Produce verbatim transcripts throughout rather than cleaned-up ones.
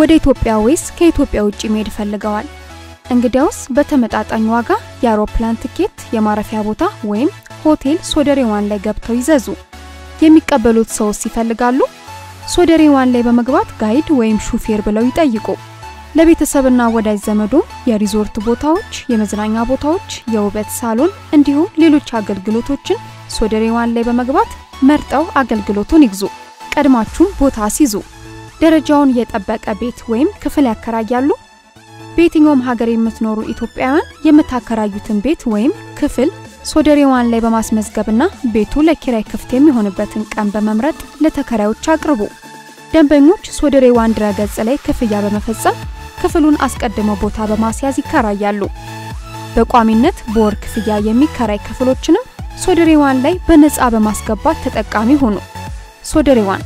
ወደ ኢትዮጵያ ወይስ ከኢትዮጵያ ውጪ መሄድ ፈልገዋል? እንግዲያውስ በተመጣጣኝ ዋጋ የአውሮፕላን ትኬት፣ የማረፊያ ቦታ ወይም ሆቴል ሶደሬ ዋን ላይ ገብተው ይዘዙ። የሚቀበሉት ሰውስ ይፈልጋሉ? ሶደሬ ዋን ላይ በመግባት ጋይድ ወይም ሹፌር ብለው ይጠይቁ። ለቤተሰብና ወዳጅ ዘመዶ የሪዞርት ቦታዎች፣ የመዝናኛ ቦታዎች፣ የውበት ሳሎን እንዲሁም ሌሎች አገልግሎቶችን ሶደሬ ዋን ላይ በመግባት መርጠው አገልግሎቱን ይግዙ። ቀድማችሁ ቦታ አስይዙ። ደረጃውን የጠበቀ ቤት ወይም ክፍል ያከራያሉ? በየትኛውም ሀገር የምትኖሩ ኢትዮጵያውያን የምታከራዩትን ቤት ወይም ክፍል ሶደሬ ዋን ላይ በማስመዝገብና ቤቱ ለኪራይ ክፍት የሚሆንበትን ቀን በመምረጥ ለተከራዮች አቅርቡ። ደንበኞች ሶደሬ ዋን ድረገጽ ላይ ክፍያ በመፈጸም ክፍሉን አስቀድመው ቦታ በማስያዝ ይከራያሉ። በቋሚነት በወር ክፍያ የሚከራይ ክፍሎችንም ሶደሬ ዋን ላይ በነፃ በማስገባት ተጠቃሚ ሆኑ። ሶደሬ ዋን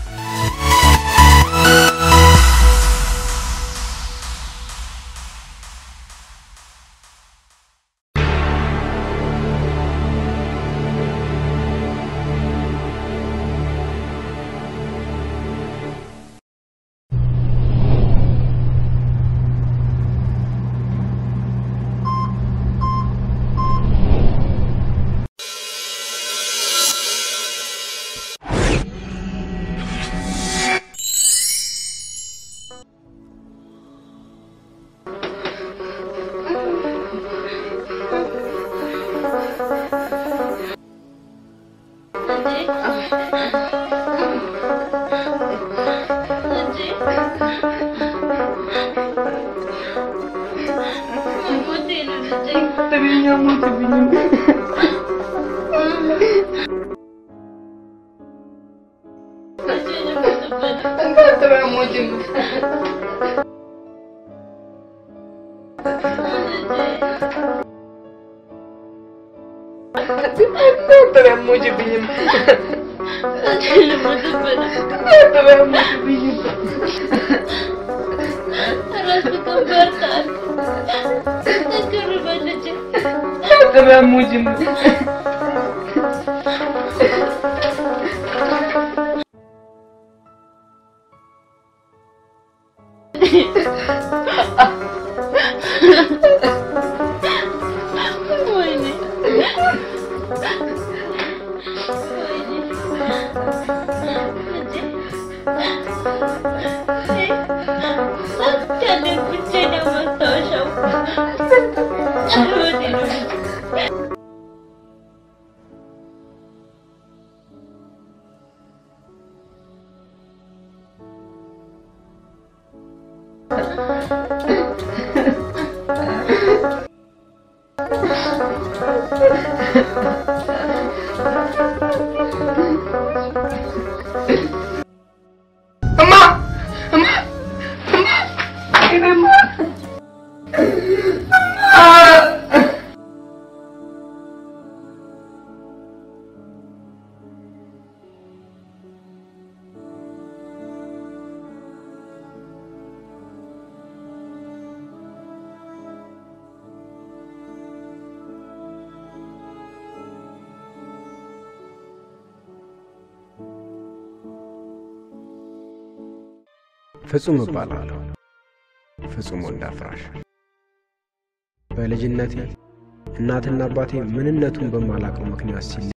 ፍጹም እባላለሁ። ፍጹም ወንዳፍራሽ። በልጅነቴ እናትና አባቴ ምንነቱን በማላውቀው ምክንያት ሲል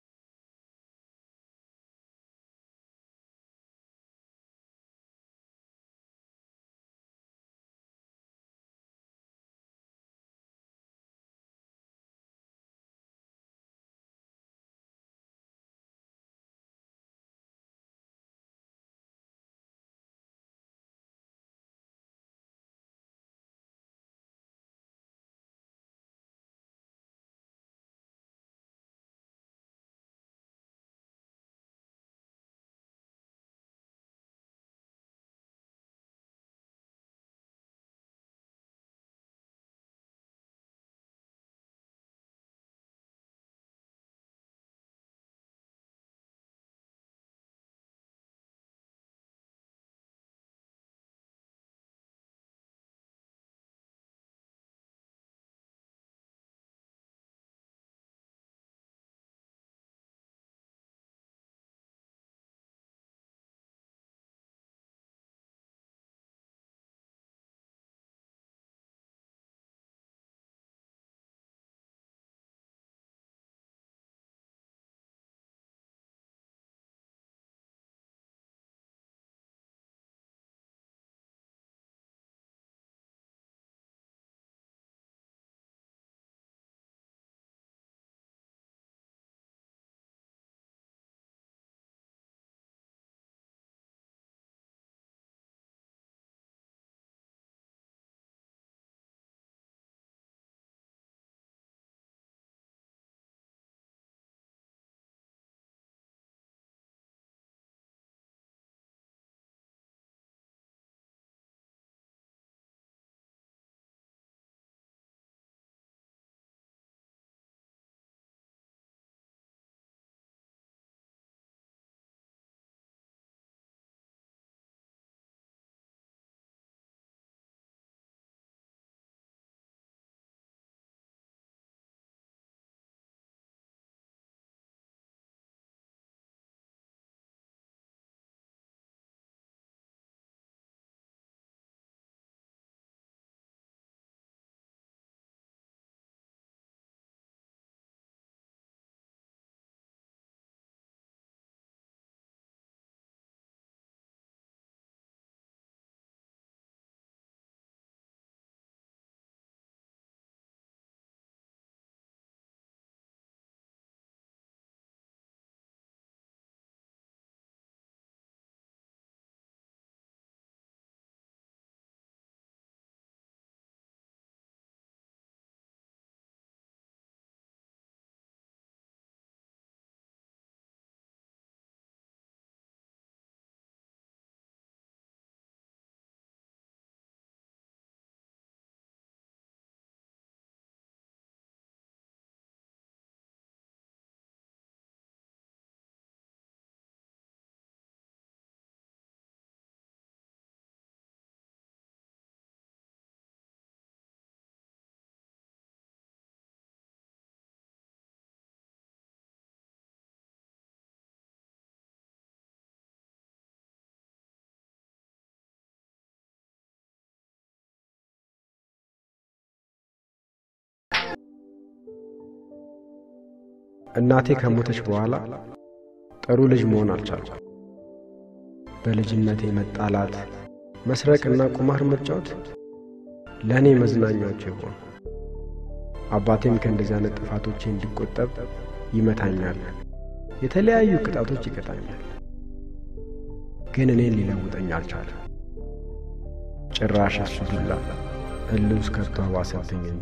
እናቴ ከሞተች በኋላ ጥሩ ልጅ መሆን አልቻልኩም። በልጅነቴ መጣላት፣ መስረቅና ቁማር መጫወት ለኔ መዝናኛዎች ሆኑ። አባቴም ከእንደዚህ አይነት ጥፋቶች እንዲቆጠብ ይመታኛል፣ የተለያዩ ቅጣቶች ይቀጣኛል። ግን እኔን ሊለውጠኝ አልቻለም። ጭራሽ እሱ ዱላ እልውስ ከቶ አባሰብኝ እንጂ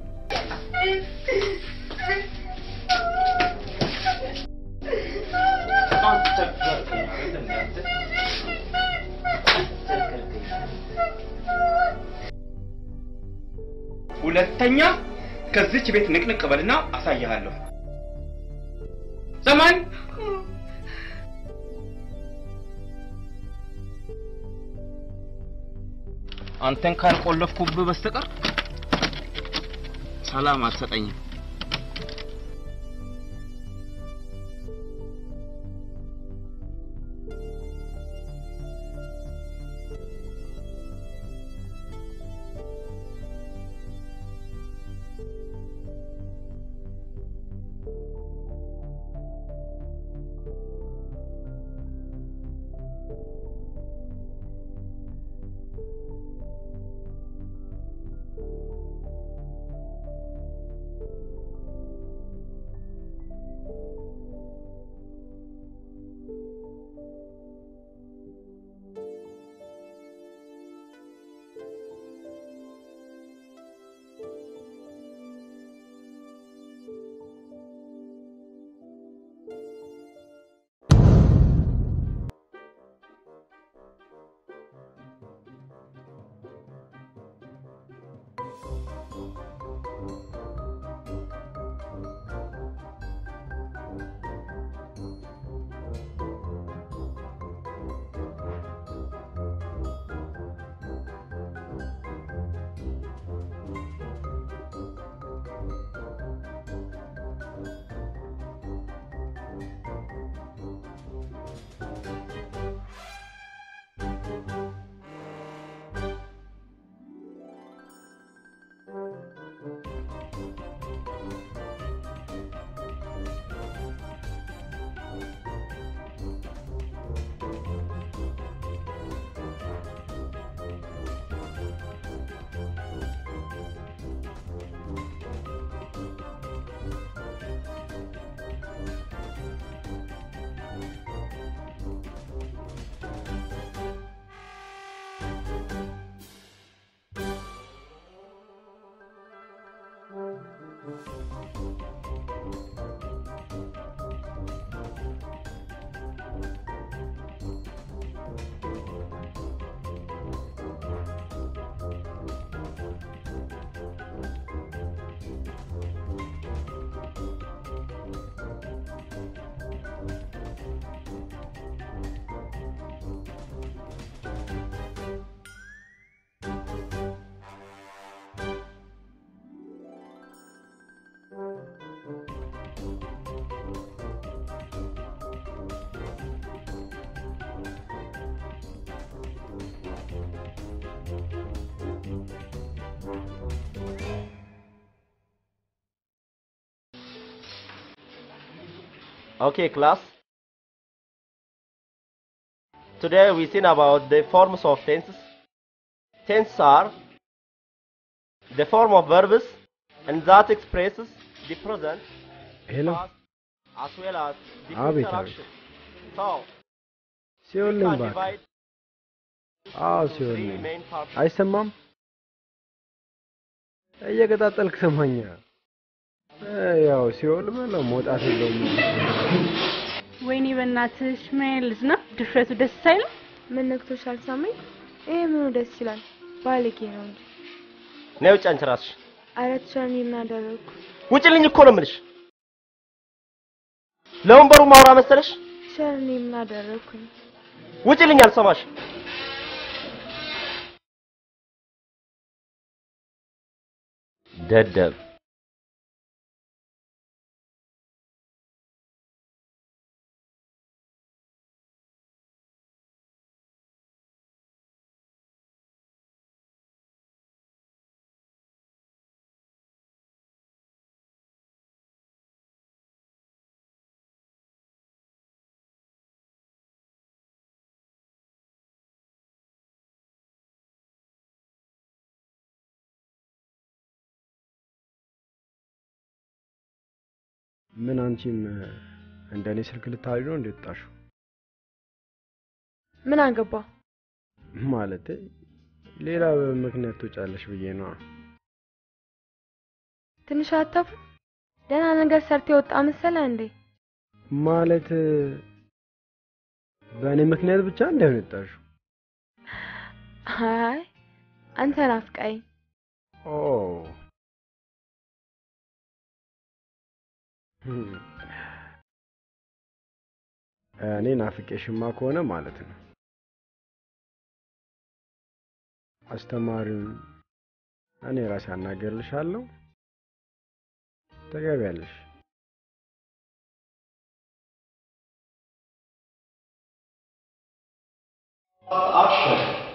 ሁለተኛ ከዚች ቤት ንቅንቅ በልና አሳያለሁ። ሰማኝ አንተን ካልቆለፍኩብህ በስተቀር ሰላም አትሰጠኝም። Okay, class. Today we seen about the forms of tenses. Tenses are the form of verbs and that expresses the present, Hello. past, as well as the Ah, future beta. action. So, we ሲሆን can ባክ divide አዎ into ሲሆን three main parts. አይሰማም? እየቀጣጠልክ ሰማኛ። ያው ሲሆን በለው መውጣት የለውም። ወይኔ በእናትሽ ምን ልጅ ነው ድፍረቱ ደስ አይልም። ምን ነክቶሽ አልሰማኝ? ይሄ ምኑ ደስ ይላል? ባለጌ ነው እንጂ። ነው ጫንች ራስሽ አረት ቻን ይናደረኩ ውጭልኝ እኮ ነው የምልሽ። ለወንበሩ ማውራ መሰለሽ? ቻን ይናደረኩኝ ውጭልኝ አልሰማሽ። ደደብ ምን አንቺም እንደኔ ስልክ ልታዩ ነው እንደጣሹ ምን አገባ ማለት ሌላ ምክንያት ተጫለሽ ብዬ ነው ትንሽ አታፍ ደና ነገር ሰርተ ወጣ መሰለ እንዴ ማለት በእኔ ምክንያት ብቻ እንደሆነጣሹ አይ አንተ ናፍቀኝ ኦ እኔ ናፍቄሽማ ከሆነ ማለት ነው አስተማሪውን እኔ ራሴ አናገርልሻለሁ ተገቢያለሽ አክሽን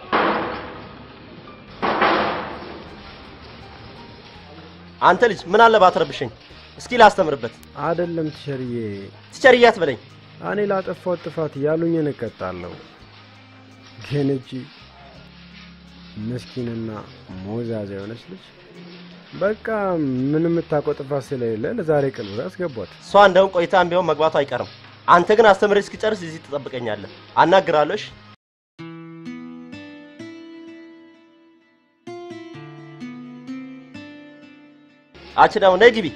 አንተ ልጅ ምን አለ ባትረብሽኝ እስኪ ላስተምርበት አይደለም ትሸርዬ ትቸርያት በለኝ እኔ ላጠፋው ጥፋት ያሉኝን እቀጣለሁ ግን እጂ መስኪንና ሞዛዛ የሆነች ልጅ በቃ ምንም ታቆጥፋ ስለሌለ ለዛሬ ቅልብ ያስገቧት እሷ እንደው ቆይታም ቢሆን መግባቱ አይቀርም አንተ ግን አስተምሬ እስኪጨርስ እዚህ ተጠብቀኛለህ አናግራለሽ አችዳው ነይ ግቢ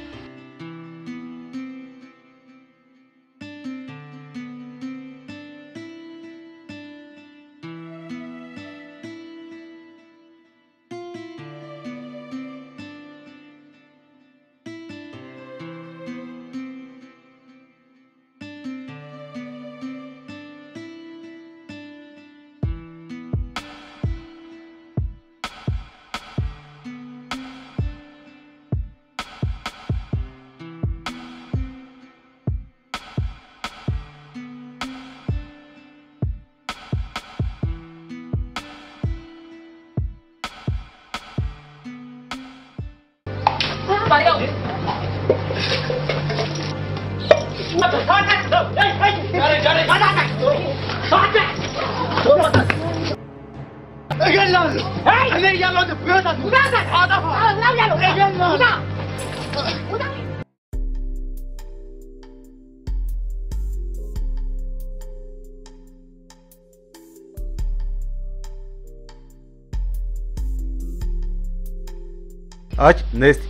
አጭ ነስቲ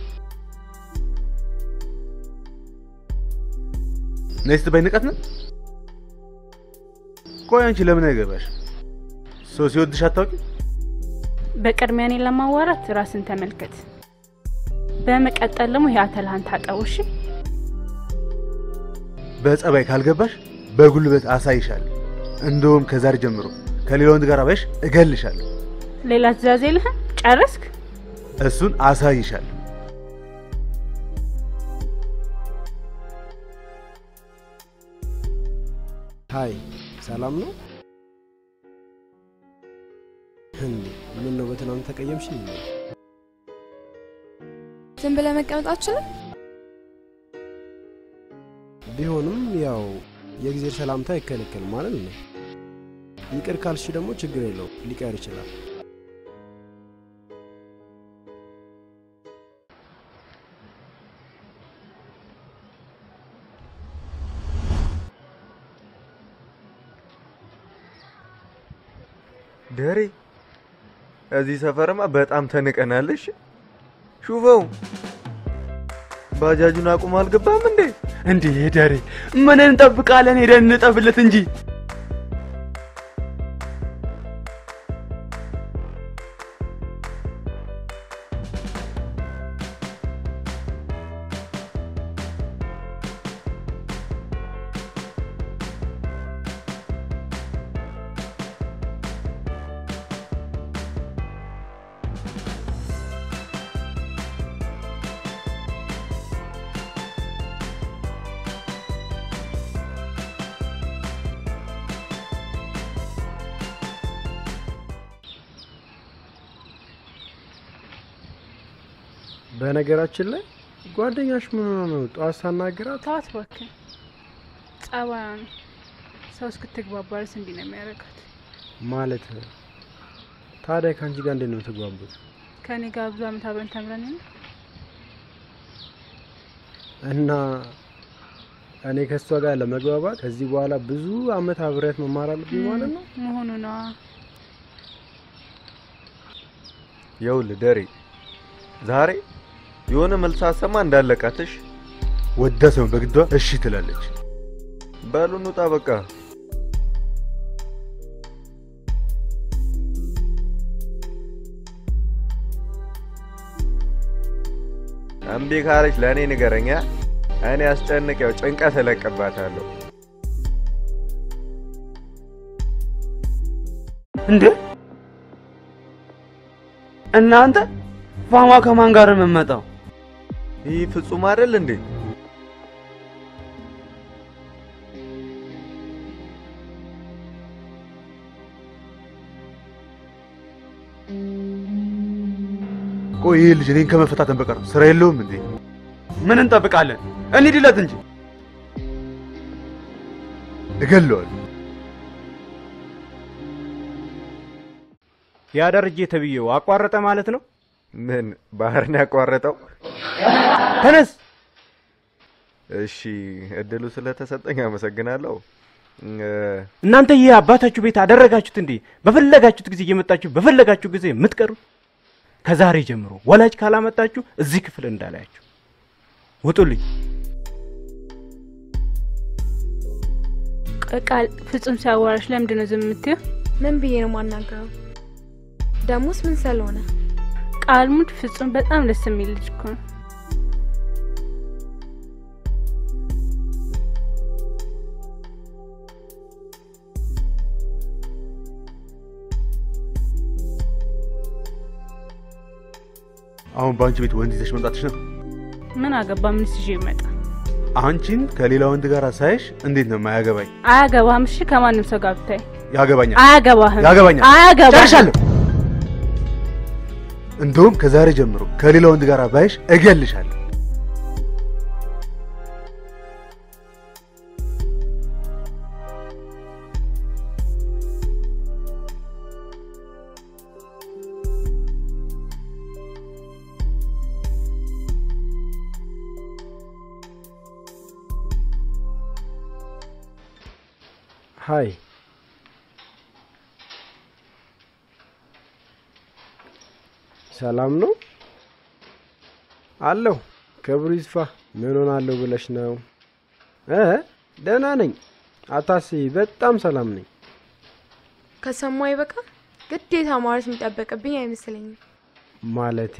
ነስቲ በይንቀት ነው ቆይ አንቺ ለምን አይገባሽ ሰው ሲወድሽ አታውቂ በቅድሚያ እኔን ለማዋራት ራስን ተመልከት በመቀጠል ደግሞ ያተልሃን ታጠውሽ በጸባይ ካልገባሽ በጉልበት አሳይሻለሁ እንደውም ከዛሬ ጀምሮ ከሌላው ወንድ ጋር አባሽ እገልሻለሁ ሌላ ትእዛዝ የለህም ጨረስክ እሱን አሳይሻለሁ ሃይ ሰላም ነው እንዴ ምን ነው በትናንት ተቀየምሽ እንዴ ዝም ብለህ መቀመጣችን ቢሆንም ያው የጊዜ ሰላምታ ይከለከል ማለት ነው ይቅር ካልሽ ደግሞ ችግር የለው ሊቀር ይችላል ደሬ እዚህ ሰፈርማ በጣም ተንቀናለሽ ሹፈው ባጃጁን አቁም አልገባም እንዴ እንዴ ደሬ ምን እንጠብቃለን ሄደን እንጠብለት እንጂ በነገራችን ላይ ጓደኛሽ ምን ሆነ ነው ጧት ሳናገራት ታት ወከ ጻባን ሰው እስክትግባባልስ እንዴ ነው የሚያረጋት ማለት ታዲያ ካንቺ ጋር እንዴት ነው ተግባቡት ከኔ ጋር ብዙ አመት አብረን ተምረን እና እኔ ከሷ ጋር ለመግባባት ከዚህ በኋላ ብዙ አመት አብሬያት መማር አለብኝ ማለት ነው መሆኑ ነው ይኸውልህ ደሬ ዛሬ የሆነ መልስ አሰማ እንዳለቃትሽ ወዳ ሰው በግዷ እሺ ትላለች በሉ እንውጣ በቃ አምቢ ካለች ለኔ ንገረኛ እኔ አስጨንቀው ጭንቀት ለቀባታለሁ እንዴ እናንተ ፋማ ከማን ጋር መመጣው ይህ ፍጹም አይደል እንዴ ቆይ ልጅ እኔን ከመፈታተን በቀር ስራ የለውም እንዴ ምን እንጠብቃለን እንሂድለት እንጂ እገለዋለሁ ያ ደረጀ ተብዬው አቋረጠ ማለት ነው ምን ባህርን ያቋረጠው ተነስ እሺ እድሉ ስለተሰጠኝ አመሰግናለሁ እናንተ ይሄ አባታችሁ ቤት አደረጋችሁት እንዴ በፈለጋችሁት ጊዜ እየመጣችሁ በፈለጋችሁ ጊዜ የምትቀሩ ከዛሬ ጀምሮ ወላጅ ካላመጣችሁ እዚህ ክፍል እንዳላያችሁ ወጡልኝ ቃል ፍጹም ሲያዋራሽ ለምንድን ነው ዝም የምትይው ምን ብዬ ነው ማናገረው ደሞስ ምን ስለሆነ ቃል ሙድ ፍጹም በጣም ደስ የሚል ልጅ እኮ ነው አሁን ባንቺ ቤት ወንድ ይዘሽ መምጣትሽ ነው ምን አገባ ምን ሲጂ ይመጣ አንቺን ከሌላ ወንድ ጋር ሳይሽ እንዴት ነው ማያገባኝ አያገባም እሺ ከማንም ሰው ጋር ብታይ ያገባኛል አያገባህም ያገባኛል አያገባም ጨርሻለሁ እንደውም ከዛሬ ጀምሮ ከሌላ ወንድ ጋር ባይሽ እገልሻለሁ ሃይ ሰላም ነው አለው ክብሩ ይስፋ ምን ሆናለሁ ብለሽ ነው እ ደህና ነኝ አታስቢ በጣም ሰላም ነኝ ከሰማይ በቃ ግዴታ ማለት የሚጠበቅብኝ አይመስለኝም ማለቴ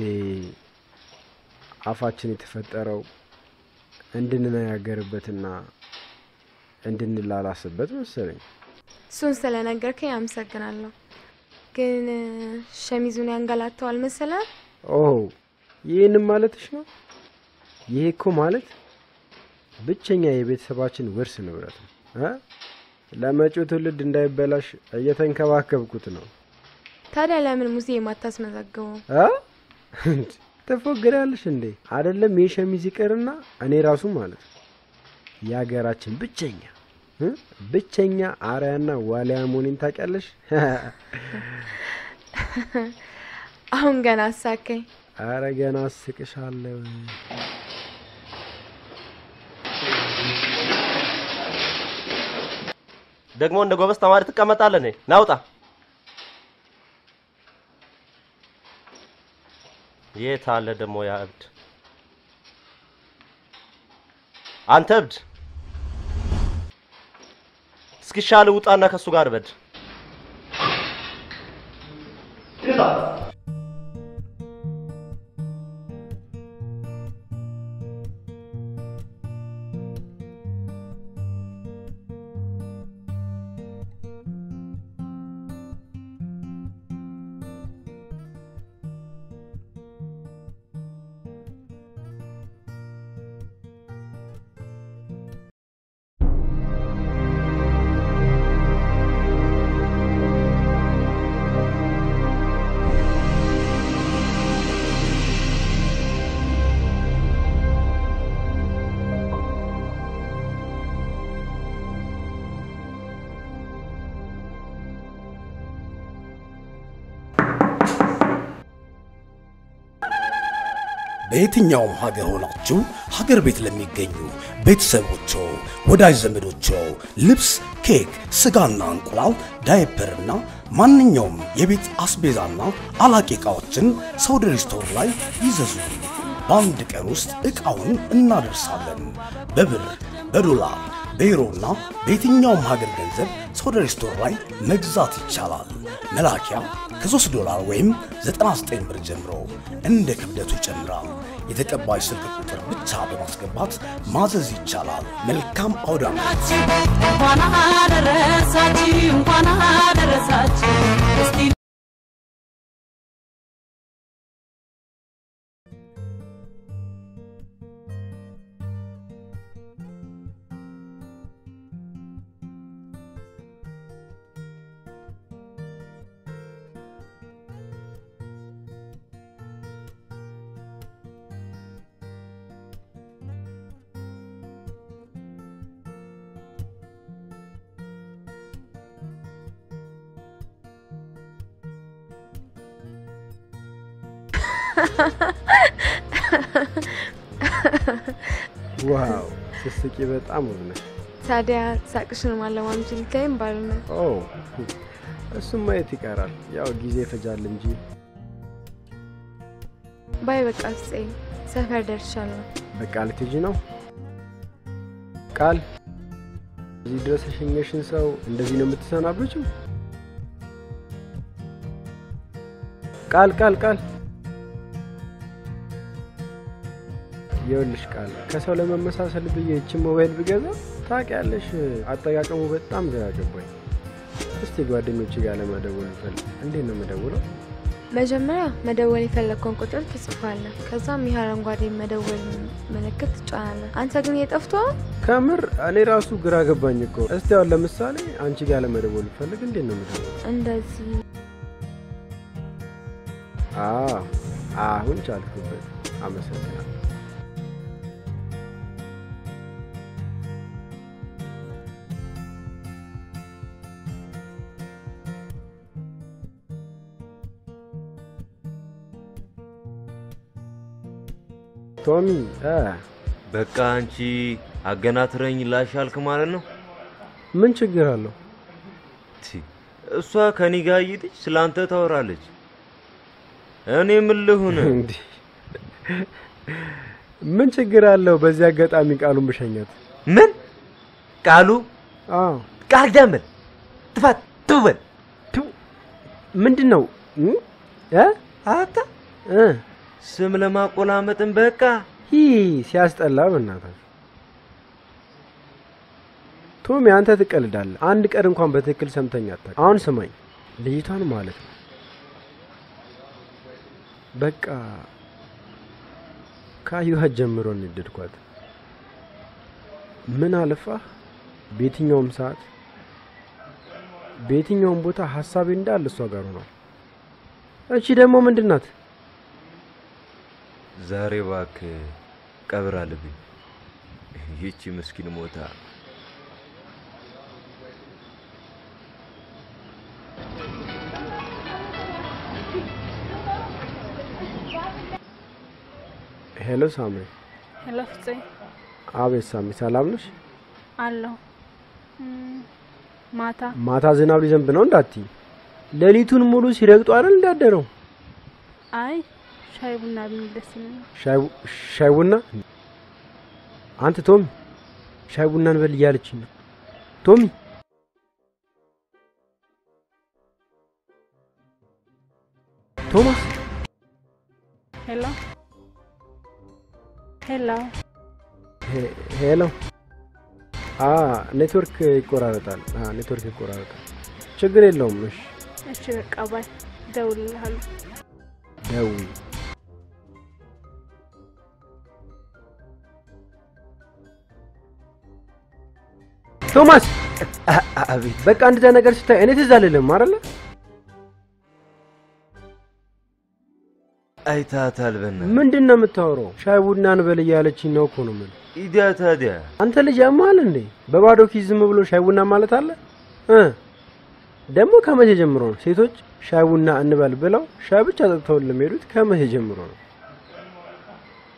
አፋችን የተፈጠረው እንድንነጋገርበትና እንድንላላስበት መሰለኝ እሱን ስለነገርከኝ አመሰግናለሁ ግን ሸሚዙን ያንጋላተዋል መሰለህ ኦ ይሄን ማለትሽ ነው ይሄ እኮ ማለት ብቸኛ የቤተሰባችን ውርስ ንብረት ነው እ ለመጪው ትውልድ እንዳይበላሽ እየተንከባከብኩት ነው ታዲያ ለምን ሙሴ የማታስመዘግበው እ ተፎግራለሽ እንዴ አይደለም የሸሚዝ ይቀርና እኔ ራሱ ማለት ያገራችን ብቸኛ ብቸኛ አሪያና ዋሊያ ሞኒን ታቀለሽ አሁን ገና አሳከኝ አረ ገና አስቅሻለሁ ደግሞ እንደ ጎበዝ ተማሪ ተቀመጣለህ ነኝ ናውጣ የታለ ደግሞ ያ እብድ አንተ እብድ እስኪሻል ውጣና ከሱ ጋር በድ በየትኛውም ሀገር ሆናችሁ ሀገር ቤት ለሚገኙ ቤተሰቦቹ ወዳጅ ዘመዶቹ ልብስ ኬክ ስጋና እንቁላል ዳይፐርና ማንኛውም የቤት አስቤዛና አላቂ ዕቃዎችን ሶደሬ ስቶር ላይ ይዘዙ በአንድ ቀን ውስጥ ዕቃውን እናደርሳለን በብር በዶላር በዩሮና በየትኛውም ሀገር ገንዘብ ሶደሬ ስቶር ላይ መግዛት ይቻላል መላኪያ ከ3 ዶላር ወይም ዘጠና ዘጠኝ ብር ጀምሮ እንደ ክብደቱ ይጨምራል የተቀባይ ስልክ ቁጥር ብቻ በማስገባት ማዘዝ ይቻላል መልካም አውዳማት እንኳን አደረሳችሁ እንኳን አደረሳችሁ እስቲ ዋው ስስቂ በጣም ውብ ነሽ ታዲያ ሳቅሽን ማለማም ጅልከም ባልነ ኦ እሱም ማየት ይቀራል ያው ጊዜ ፈጃል እንጂ ባይ በቃ ጽይ ሰፈር ደርሻለሁ በቃ ልትጂ ነው ቃል እዚህ ድረስ ሸኘሽን ሰው እንደዚህ ነው የምትሰናብችው ቃል ቃል ቃል ይኸውልሽ ቃል ከሰው ለመመሳሰል ብዬ እቺ ሞባይል ብገዛ ታውቂያለሽ አጠቃቀሙ በጣም ግራ ገባኝ እስቲ ጓደኞቼ ጋር ለመደወል ፈልግ እንዴት ነው መደወለው መጀመሪያ መደወል የፈለግከውን ቁጥር ትጽፋለህ ከዛም ይሄረንጓዴ መደወል ምልክት ትጫናለህ አንተ ግን የጠፍቷ ከምር እኔ ራሱ ግራ ገባኝ እኮ እስቲ አሁን ለምሳሌ አንቺ ጋር ለመደወል ፈልግ እንዴት ነው መደወል እንደዚህ አዎ አሁን ቻልኩበት አመሰግናለሁ ቶሚ አ በቃ አንቺ አገናትረኝ ላሻልክ ማለት ነው ምን ችግር አለው ቲ እሷ ከኔ ጋር ይጥች ስላንተ ታወራለች እኔ ምን ልሁን እንዴ ምን ችግር አለው በዚህ አጋጣሚ ቃሉን ብሸኛት ምን ቃሉ አዎ ቃል ጀምር ትፋት ትበል ምንድነው እ አታ እ ስም ለማቆላመጥን በቃ ሂ ሲያስጠላ በእናትህ ቶሚ አንተ ትቀልዳለህ አንድ ቀን እንኳን በትክክል ሰምተኛ አታውቅ አሁን ስማኝ ልጅቷን ማለት ነው በቃ ካዩሃ ጀምሮ እንደድኳት ምን አለፋ በየትኛውም ሰዓት በየትኛውም ቦታ ሐሳቤ እንዳለ እሷ ጋር ነው እቺ ደግሞ ምንድናት ዛሬ ባክ ቀብር አለብኝ ይቺ ምስኪን ሞታ ሄሎ ሳሚ ሄሎ ፍፄ አቤት ሳሚ ሰላም ነሽ አለሁ ማታ ማታ ዝናብ ሊዘንብ ነው እንዳትዪ ሌሊቱን ሙሉ ሲረግጡ አይደል እንዳደረው አይ ሻይ ቡና ምን ደስ ይላል ሻይ ሻይ ቡና አንተ ቶም ሻይ ቡናን በል እያለችኝ ነው ቶሚ ቶማስ ሄሎ ሄሎ ሄሎ አ ኔትወርክ ይቆራረጣል አ ኔትወርክ ይቆራረጣል ችግር የለውም እሺ እሺ በቃ ባይ ደውልልሃለሁ ደውል ቶማስ አቤት በቃ አንድ ነገር ስታይ እኔ ትዝ አልልም አይደል አይታታል በእናትህ ምንድነው የምታወራው ሻይ ቡናን በል እያለችኝ ነው እኮ ነው ምን ኢዲያ ታዲያ አንተ ልጅ ያማል እንዴ በባዶ ኪስ ዝም ብሎ ሻይ ቡና ማለት አለ እ ደግሞ ከመቼ ጀምሮ ነው ሴቶች ሻይ ቡና እንበል ብለው ሻይ ብቻ ጠጥተው ለሚሄዱት ከመቼ ጀምሮ ነው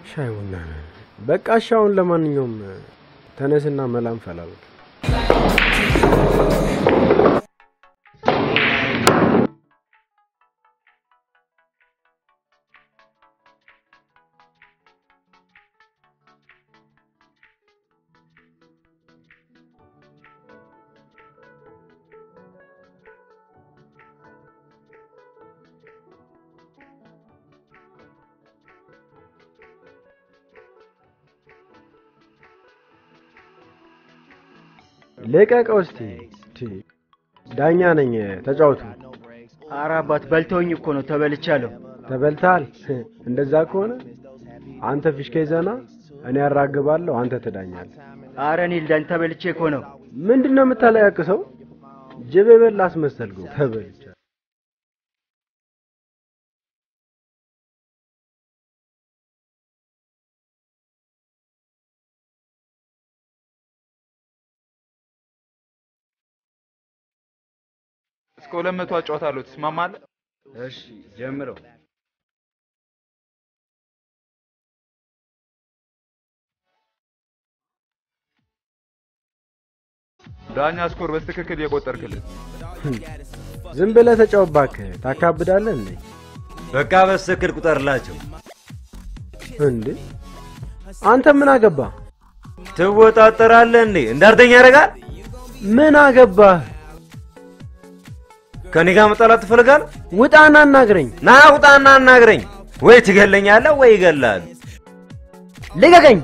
ሻይ ቡና በቃ ሻውን ለማንኛውም ተነስና መላም ፈላልክ ለቀቀው እስቲ ዳኛ ነኝ ተጫውቱ ኧረ አባት በልተውኝ እኮ ነው ተበልቻለሁ ተበልታል እንደዛ ከሆነ አንተ ፊሽካ ይዘና እኔ አራግባለሁ አንተ ትዳኛለህ ኧረ እኔ ልዳኝ ተበልቼ እኮ ነው ምንድነው የምታለያቅሰው ጅብ በላስ መሰልከው ተበልቻ እስከ ሁለት መቶ አጫውታለሁ ትስማማለህ እሺ ጀምረው ዳኛ ስኮር በትክክል የቆጠርክልን ዝም ብለህ ተጫውባክ ታካብዳለህ እንዴ በቃ በትክክል ቁጠርላቸው እንዴ አንተ ምን አገባ ትወጣጠራለህ እንዴ እንዳርተኛ ያረጋል ምን አገባህ ከኔ ጋር መጣላት ትፈልጋለህ ውጣና አናግረኝ ና ውጣና አናግረኝ ወይ ትገለኛለህ ወይ ይገላል ልቀቀኝ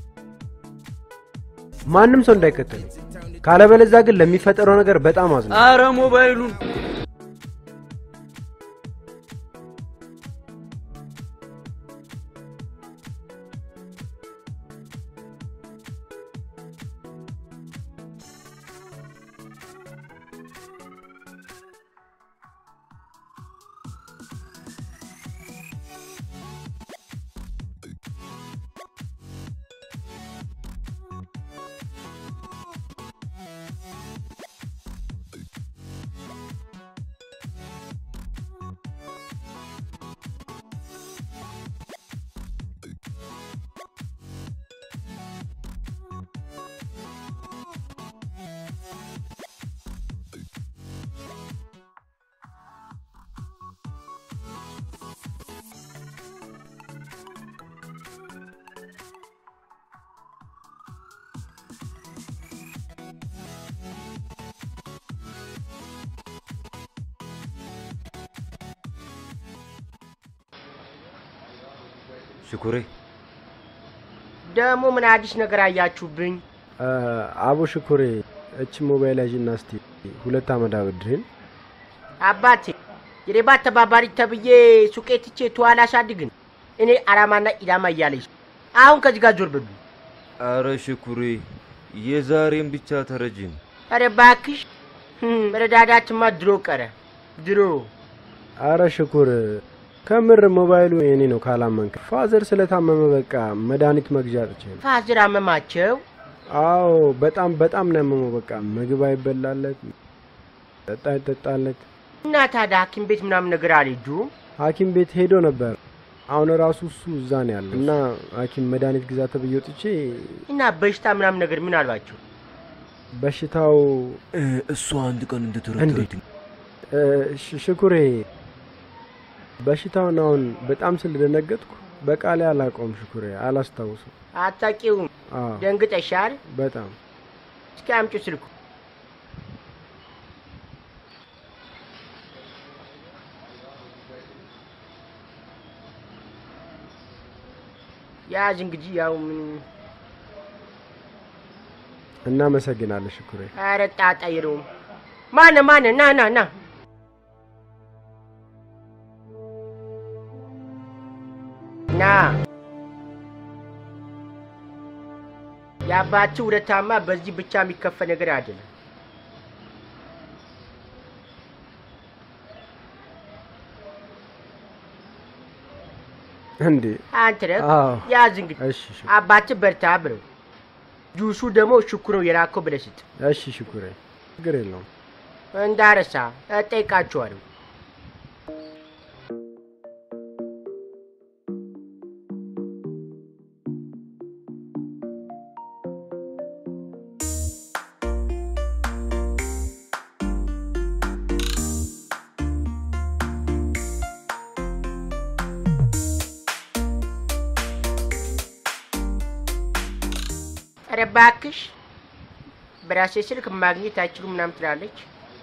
ማንንም ሰው እንዳይከተል ካለበለዛ ግን ለሚፈጠረው ነገር በጣም አዝነው አረ ሞባይሉን ሽኩሬ ደሞ ምን አዲስ ነገር አያችሁብኝ አቡ ሽኩሬ እቺ ሞባይል ያዥና እስቲ ሁለት አመት አበድረኝ አባቴ የሌባ ተባባሪ ተብዬ ሱቄትቼ ተዋላ ሳድግን እኔ አራማና ኢላማ እያለሽ አሁን ከዚህ ጋር ዞር በሉ አረ ሽኩሬ የዛሬን ብቻ ተረጅን አረ ባክሽ መረዳዳትማ ድሮ ቀረ ድሮ አረ ሽኩር ከምር ሞባይሉ የኔ ነው ካላመንክ ፋዘር ስለታመመ በቃ መድኃኒት መግዣ አጥቼ ፋዘር አመማቸው አዎ በጣም በጣም ነው ያመመው በቃ ምግብ አይበላለት ጠጣ ይጠጣለት እና ታዲያ ሐኪም ቤት ምናምን ነገር አልሄዱም ሐኪም ቤት ሄዶ ነበር አሁን ራሱ እሱ እዛ ነው ያለው እና ሐኪም መድኃኒት ግዛ ተብዬ ወጥቼ እና በሽታ ምናምን ነገር ምን አልባቸው በሽታው እሱ አንድ ቀን እንደተረዳኝ ሽኩሬ በሽታውን አሁን በጣም ስለደነገጥኩ በቃሌ አላቆም ሽኩሬ አላስታውስም አታቂውም ደንግጠሻል በጣም እስኪ አምጪው ስልኩ ያዝ እንግዲህ ያው ምን እናመሰግናለን ሽኩሬ ኧረ ጣጣ የለውም ማነ ማነ ና ና ና ና ያባቱ ውለታማ በዚህ ብቻ የሚከፈል ነገር አይደለም እንዴ አንተ ያዝ እንግዲህ እሺ አባት በርታ ብለው ጁሱ ደግሞ ሽኩሮ የራኮ ብለሽት እሺ ሽኩሬ ግሬ ነው እንዳረሳ እጠይቃቸዋለሁ ኧረ እባክሽ በራሴ ስልክ ማግኘት አይችሉም ምናምን ትላለች።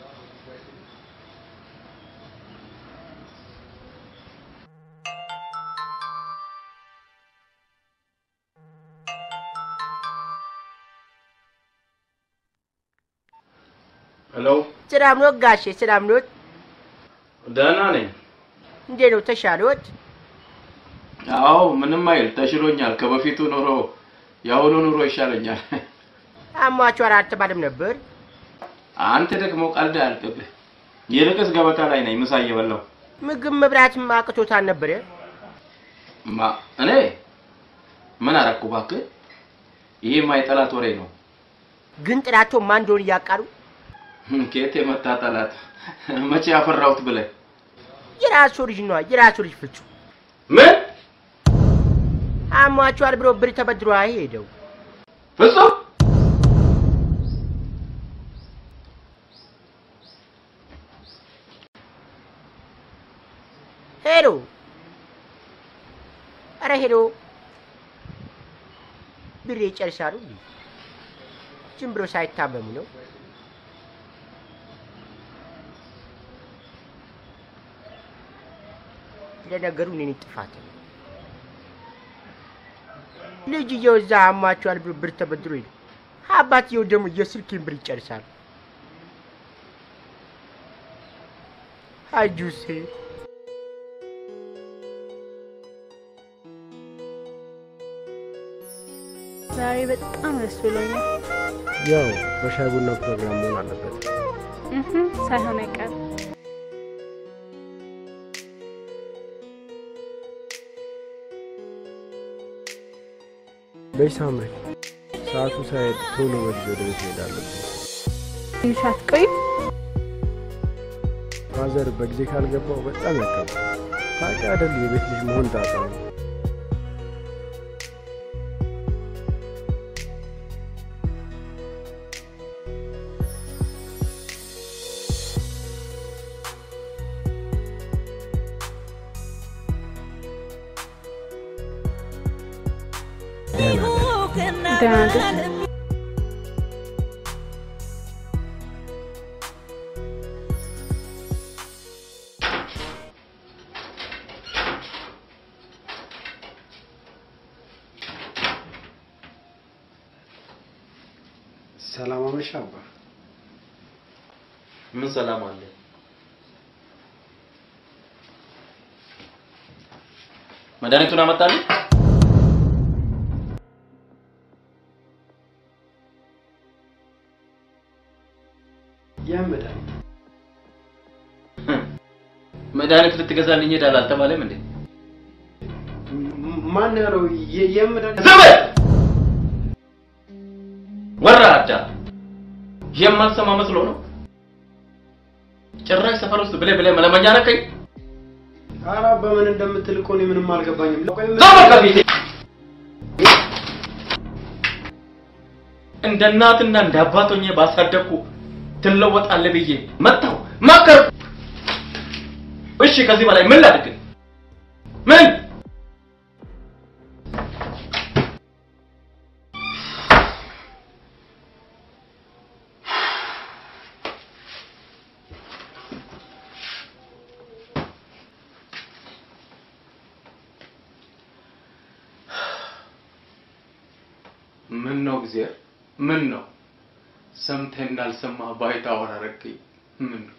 ሄሎ ሰላም ነው ጋሼ? ሰላም ነው? ደህና ነኝ። እንዴት ነው ተሻሎት? አዎ ምንም አይል ተሽሎኛል። ከበፊቱ ኑሮ ያሁኑ ኑሮ ይሻለኛል። አሟቸው አልተባለም ነበር? አንተ ደግሞ ቀልድ አልቅብህ። ይልቅስ ገበታ ላይ ነኝ ምሳ እየበላሁ። ምግብ መብላት ማቅቶታል ነበር? ማ እኔ ምን አደረኩ እባክህ? ይሄ የማይጠላት ወሬ ነው። ግን ጥላቶ ማን እንደሆነ ያውቃሉ? ከየት የመጣ ጠላት? መቼ ያፈራሁት ብለህ? የራሱ ልጅ ነው የራሱ ልጅ ፍጹ። ምን አሟቸዋል ብሎ ብር ተበድሮ አይሄደው ፍጹም? ሄሎ ኧረ ሄሎ ብር ይጨርሳሉ እንዴ? ዝም ብሎ ሳይታመሙ ነው። ለነገሩ እኔ ጥፋት ነው። ልጅየው እዛ አሟቸዋል ብሎ ብር ተበድሮ ይሄድ፣ አባትየው ደግሞ የስልኬን ብር ይጨርሳል። አጁሴ ዛሬ በጣም ደስ ብሎኛል። ያው በሻይ ቡና ፕሮግራም መሆን አለበት። እህ ሳይሆን አይቀርም። በይሳምሪ ሰዓቱ ሳይሄድ ቶሎ ወደ ቤት እሄዳለሁ። ይሻት ቆይ ፋዘር በጊዜ ካልገባው በጣም ያከብራል። ታውቂ አይደል የቤት ልጅ መሆን ጣጣ ነው። ሰላም አመሻ አባ። ምን ሰላም አለ? መድኃኒቱን አመጣልኝ? የመድኃኒት መድኃኒት ልትገዛልኝ ሄዳል አልተባለም እንዴ? ማን ያለው የመድኃኒት? ዝም በል! ወራዳ የማልሰማ መስሎ ነው። ጭራሽ ሰፈር ውስጥ ብለ ብለ መለመኛ ነከኝ። ኧረ በምን እንደምትል እኮ እኔ ምንም አልገባኝም። ዝም በል ከፊቴ! እንደ እናትና እንደ አባቶኜ ባሳደኩ ትለወጣለህ ብዬ መጣሁ መከርኩ። እሺ ከዚህ በላይ ምን ላድርግ? ምን ምን ነው እግዚአብሔር ምን ነው ሰምተህ እንዳልሰማህ ባይታወራ አረከኝ። ምን ነው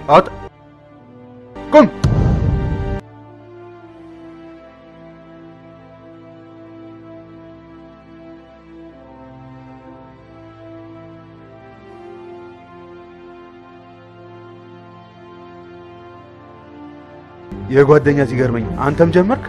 አውጣ! ቁም! የጓደኛ ሲገርመኝ አንተም ጀመርክ?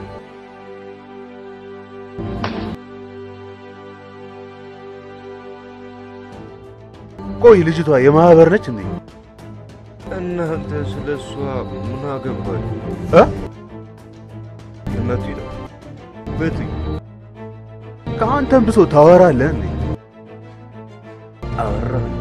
ቆይ ልጅቷ የማህበር ነች እንዴ? እናንተ ስለሷ ምን አገባችሁ? እ እነቱ ይላል በቲ ከአንተም ብሶ ታወራለህ እንዴ? አወራ እንዴ?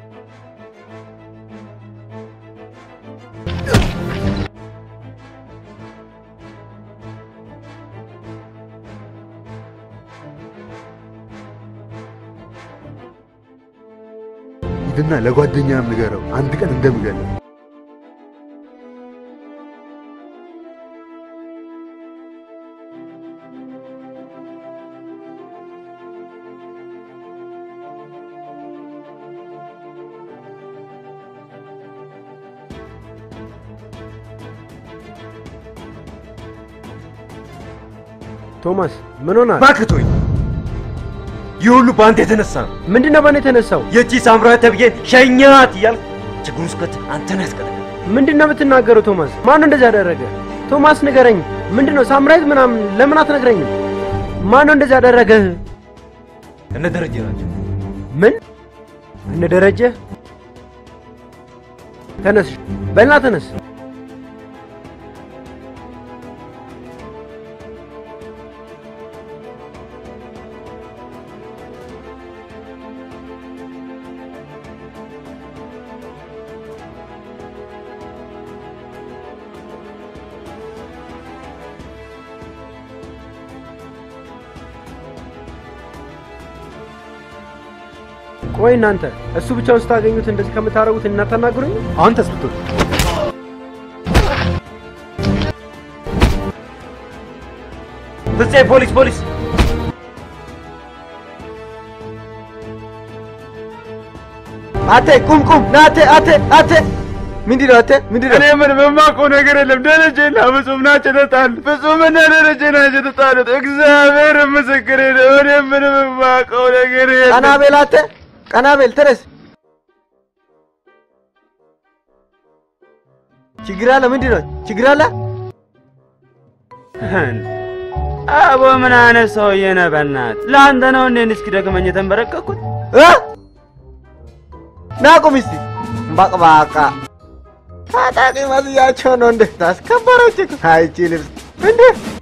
ሂድና ለጓደኛም ንገረው አንድ ቀን እንደምገለው። ቶማስ ምን ሆናል? እባክህ ተወኝ። ይህ ሁሉ በአንተ የተነሳ ነው። ምንድነው በእኔ የተነሳው? የቺ ሳምራዊት ተብዬን ሸኛት እያልክ ችግር ውስጥ ከት አንተን ያስቀለቀ ምንድነው የምትናገረው? ቶማስ ማነው እንደዛ ያደረገ? ቶማስ ንገረኝ። ምንድነው ሳምራዊት ምናምን ለምን አትነግረኝም? ማነው እንደዛ ያደረገ? እነ ደረጀ ናቸው። ምን? እነ ደረጀ? ተነስ፣ በልና ተነስ። ቆይ እናንተ እሱ ብቻውን ስታገኙት እንደዚህ ከምታረጉት እናታናግሩኝ? አንተስ ብትል ፍፄ ፖሊስ ፖሊስ! አቴ ቁም ቁም! ና አቴ አቴ አቴ! ምንድን ነው አቴ? ምንድን ነው? እኔ ምንም የማውቀው ነገር የለም። ደረጀና ፍጹም ናቸው የተጣሉት። ፍጹምና ደረጀ ናቸው የተጣሉት። እግዚአብሔር ምስክሬ ነው። እኔ ምንም የማውቀው ነገር የለም። ቀና በል አቴ! ቀና በል ተነስ። ችግር አለ? ምንድን ነው ችግር አለ? አቦ ምን አይነት ሰውዬ ነህ? በእናትህ ለአንተ ነው እንዴ እስኪ ደክመኝ የተንበረከኩት? እ ና ቁም እስቲ። ባቅባቃ ታጣቂ መስያቸው ነው እንዴ? ታስከበረች እኮ አይቺ ልብስ እንዴ!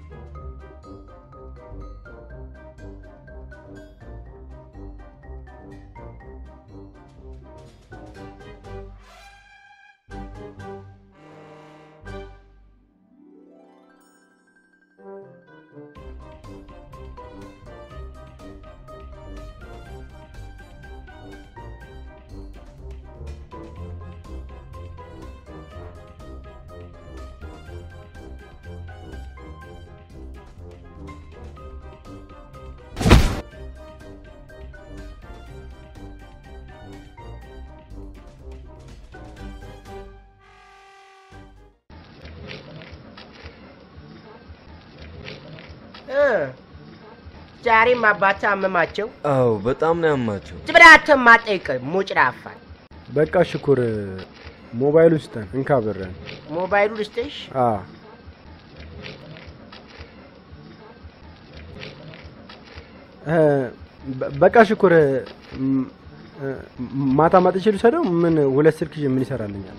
ዛሬም አባታ አመማቸው? አዎ በጣም ነው ያማቸው። ዝብራተ ማጠይቀ ሙጭራፋ በቃ ሽኩር ሞባይሉ ስጠን እንካ ብረን። ሞባይሉ ልስጥሽ? አዎ በቃ ሽኩር ማታ ማጥቼ ልውሰደው? ምን ሁለት ስልክ ይዤ ምን ይሰራልኛል?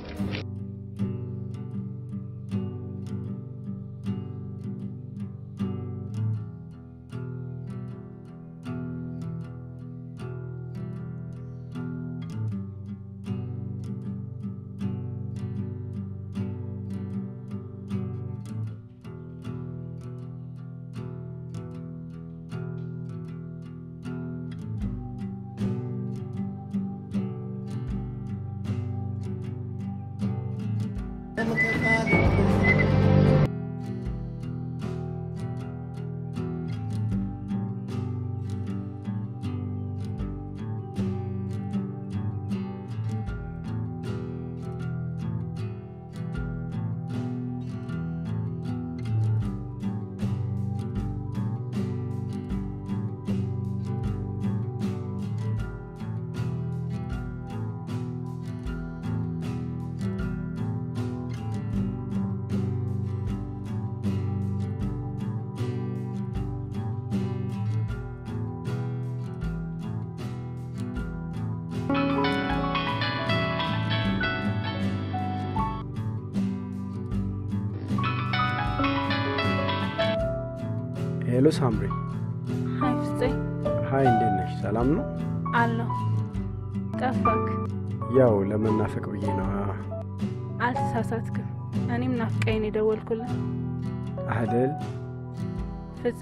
ሄሎ ሳምሪ። ሃይ ፍፄ። ሃይ እንዴት ነሽ? ሰላም ነው? አለሁ። ጠፋክ? ያው ለመናፈቅ ብዬ ነው። አልተሳሳትክም። እኔም ናፍቀኝ ነው የደወልኩልህ። አይደል? ፍፄ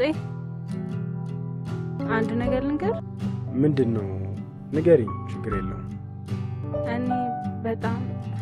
አንድ ነገር ልንገር። ምንድነው? ንገሪኝ፣ ችግር የለውም። እኔ በጣም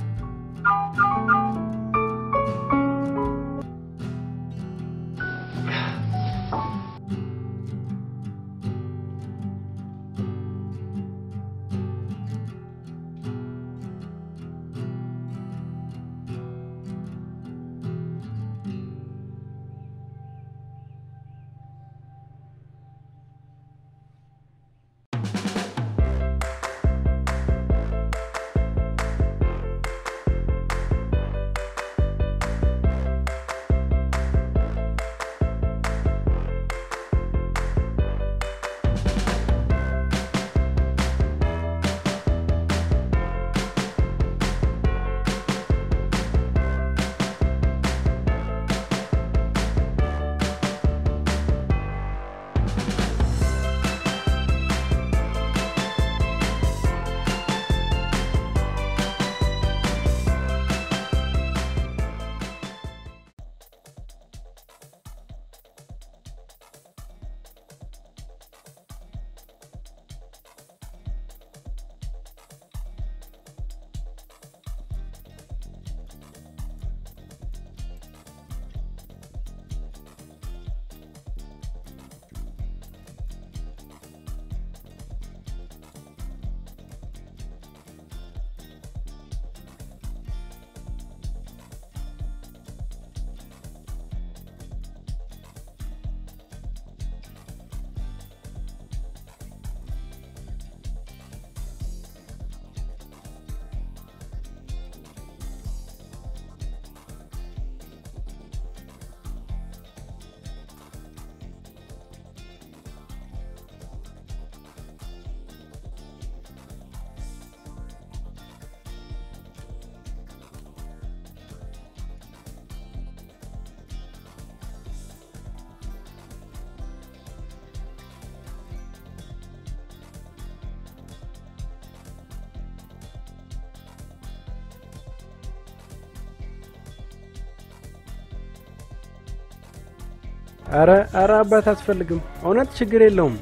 አረ አረ አባት አትፈልግም። እውነት ችግር የለውም።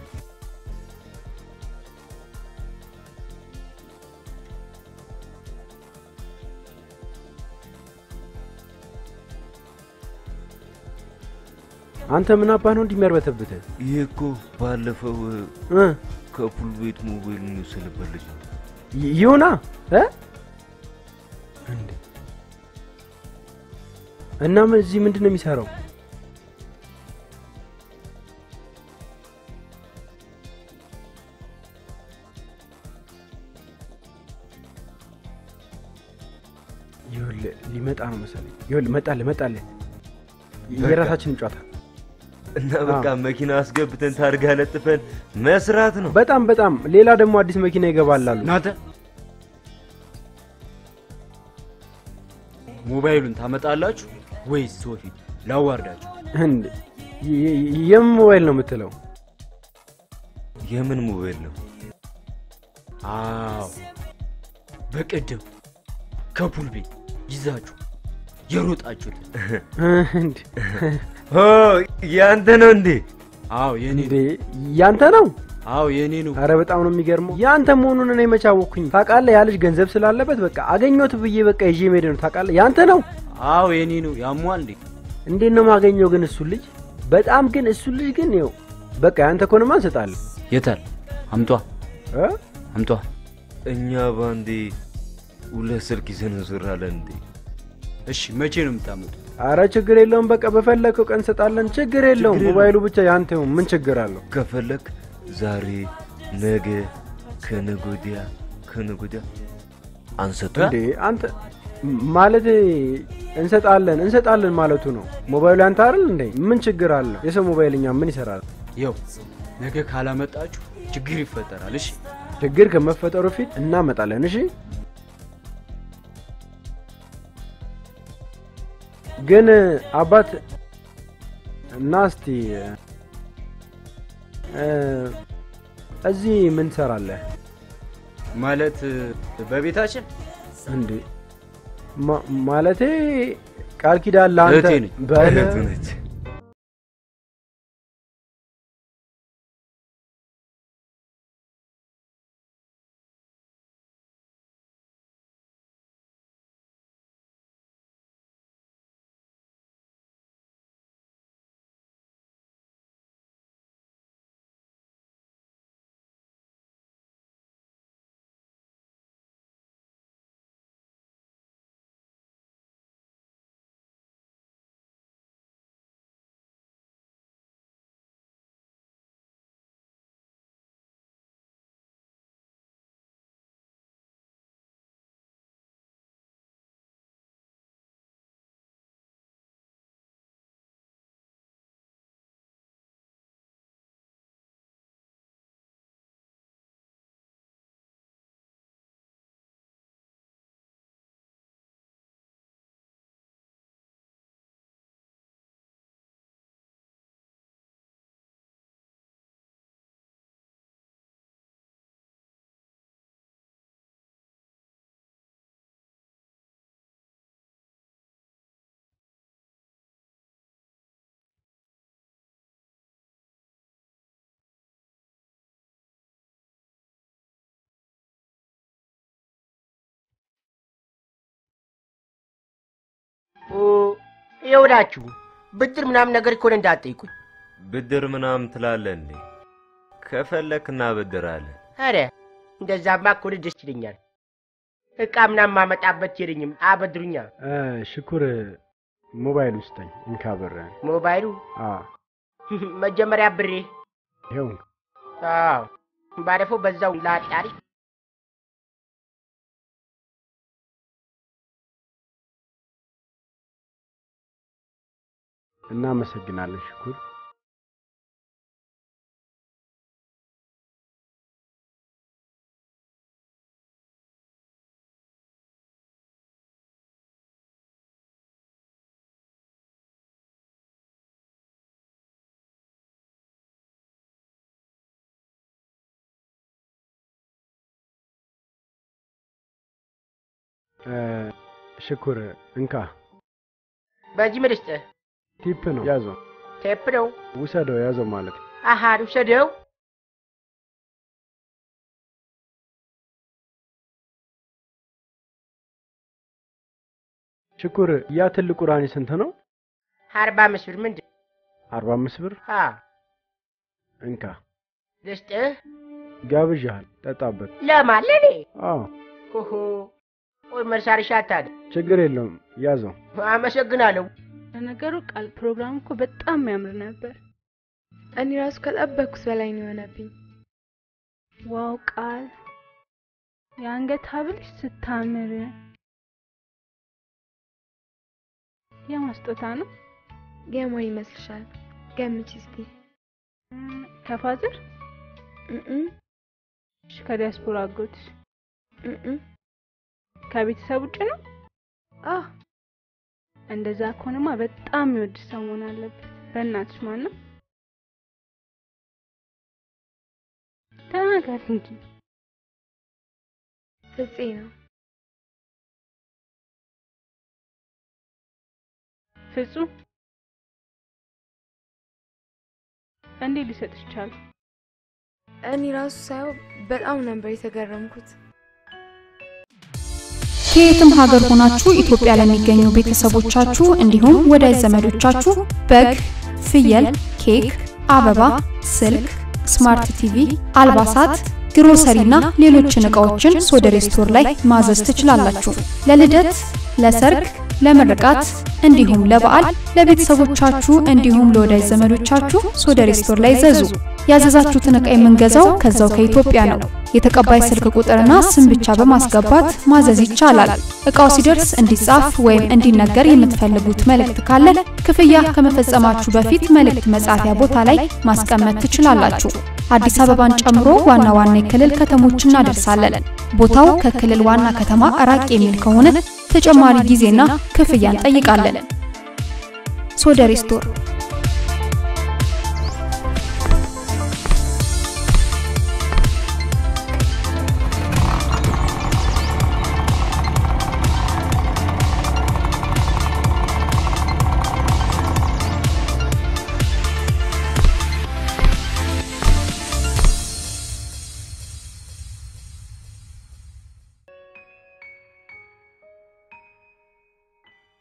አንተ ምን አባ ነው እንዲመርበተብተ? ይሄኮ ባለፈው ከፑል ቤት ሞባይል ነው ስለበለች ይሁና እ እንዴ እና ምን እዚህ ምንድነው የሚሰራው? ይኸውልህ ሊመጣ ነው መሰለኝ። ይኸውልህ መጣልህ መጣልህ የራሳችንን ጨዋታ እና በቃ መኪና አስገብተን ታርጋ ለጥፈን መስራት ነው። በጣም በጣም ሌላ ደግሞ አዲስ መኪና ይገባላሉ። ናተ ሞባይሉን ታመጣላችሁ ወይስ ሶፊ ላዋርዳችሁ? እንዴ የምን ሞባይል ነው የምትለው? የምን ሞባይል ነው? አዎ በቀደም ከፑል ቤት ይዛችሁ የሮጣችሁት እንዴ? ኦ ያንተ ነው እንዴ? አዎ የኔ እንዴ ያንተ ነው? አዎ የኔ ነው። አረ በጣም ነው የሚገርመው። ያንተ መሆኑን እኔ መቻወኩኝ። ታውቃለህ ያ ልጅ ገንዘብ ስላለበት በቃ አገኘሁት ብዬ በቃ ይዤ መሄድ ነው። ታውቃለህ ያንተ ነው? አዎ የኔ ነው። ያሟል እንዴ? እንዴት ነው ማገኘው ግን እሱ ልጅ? በጣም ግን እሱ ልጅ ግን ነው በቃ ያንተ ኮንማ እንሰጣለን። የታል? አምጧ እ አምጧ። እኛ ባንዴ ሁለት ስልክ ይዘን እንዞራለን እንዴ? እሺ መቼ ነው የምታመጡት? አረ ችግር የለውም በቃ በፈለከው ቀን እንሰጣለን። ችግር የለውም። ሞባይሉ ብቻ ያንተ ነው። ምን ችግር አለው? ከፈለክ ዛሬ፣ ነገ፣ ከነገ ወዲያ ከነገ ወዲያ አንሰጡ እንዴ አንተ ማለት እንሰጣለን እንሰጣለን ማለቱ ነው። ሞባይሉ ያንተ አይደል እንዴ? ምን ችግር አለ? የሰው ሞባይልኛ ምን ይሰራል? ይው ነገ ካላመጣችሁ ችግር ይፈጠራል። እሺ ችግር ከመፈጠሩ ፊት እናመጣለን። እሺ ግን አባት እና እስቲ እዚህ ምን ሰራለህ? ማለት በቤታችን እንዴ? ማለቴ ቃል ኪዳን ላንተ በእህቱ ነች። ይኸውላችሁ ብድር ምናምን ነገር እኮ እንዳትጠይቁኝ። ብድር ምናምን ትላለህ እንዴ? ከፈለክና ብድራለህ። አረ እንደዛማ እኮ ደስ ይለኛል። እቃ ምናምን ማመጣበት የለኝም፣ አበድሩኛ። ሽኩር ሞባይል ውስጠኝ እንካ ብር። ሞባይሉ? አዎ መጀመሪያ ብሬ ይኸው። አዎ ባለፈው በዛው ላጣሪ እናመሰግናለን ሽኩር። ሽኩር እንካ። በዚህ ምን ልስጥህ? ቲፕ ነው ያዘው። ቲፕ ነው? ውሰደው ያዘው ማለት። አሃ ውሰደው። ሽኩር ያ ትልቁ ራኒ ስንት ነው? አርባ አምስት ብር። ምንድን? አርባ አምስት ብር? አዎ እንካ። ልስጥህ? ጋብዣል፣ ጠጣበት። ለማን? ለኔ? አዎ። ሆሆ ወይ መርሳሪሻ አታድ። ችግር የለውም ያዘው። አመሰግናለሁ። ለነገሩ ቃል ፕሮግራም እኮ በጣም ያምር ነበር። እኔ ራሱ ከጠበቅኩት በላይ ነው የሆነብኝ። ዋው ቃል የአንገት ሐብልሽ ስታምር። የማስጦታ ነው? የማን ይመስልሻል? ገምቺ እስቲ። ከፋዘር? እም እሺ ከዲያስፖራ አጎትሽ? እም ከቤተሰብ ውጭ ነው? አዎ እንደዛ ከሆነማ በጣም ይወድ ሰው መሆን አለበት። በእናትሽ ማን ነው? ተናገር እንጂ። ፍፄ ነው። ፍጹም እንዴ ሊሰጥሽ ቻለ? እኔ ራሱ ሳይው በጣም ነበር የተገረምኩት። ከየትም ሀገር ሆናችሁ ኢትዮጵያ ለሚገኙ ቤተሰቦቻችሁ እንዲሁም ወዳጅ ዘመዶቻችሁ በግ፣ ፍየል፣ ኬክ፣ አበባ፣ ስልክ፣ ስማርት ቲቪ፣ አልባሳት፣ ግሮሰሪና ሌሎችን ዕቃዎችን ሶደሬ ስቶር ላይ ማዘዝ ትችላላችሁ። ለልደት፣ ለሰርግ፣ ለምርቃት እንዲሁም ለበዓል ለቤተሰቦቻችሁ እንዲሁም ለወዳጅ ዘመዶቻችሁ ሶደሬ ስቶር ላይ ዘዙ። ያዘዛችሁትን ዕቃ የምንገዛው ከዛው ከኢትዮጵያ ነው። የተቀባይ ስልክ ቁጥርና ስም ብቻ በማስገባት ማዘዝ ይቻላል። ዕቃው ሲደርስ እንዲጻፍ ወይም እንዲነገር የምትፈልጉት መልእክት ካለ ክፍያ ከመፈጸማችሁ በፊት መልእክት መጻፊያ ቦታ ላይ ማስቀመጥ ትችላላችሁ። አዲስ አበባን ጨምሮ ዋና ዋና የክልል ከተሞች እናደርሳለን። ቦታው ከክልል ዋና ከተማ ራቅ የሚል ከሆነ ተጨማሪ ጊዜና ክፍያ እንጠይቃለን። ሶደሬ ስቶር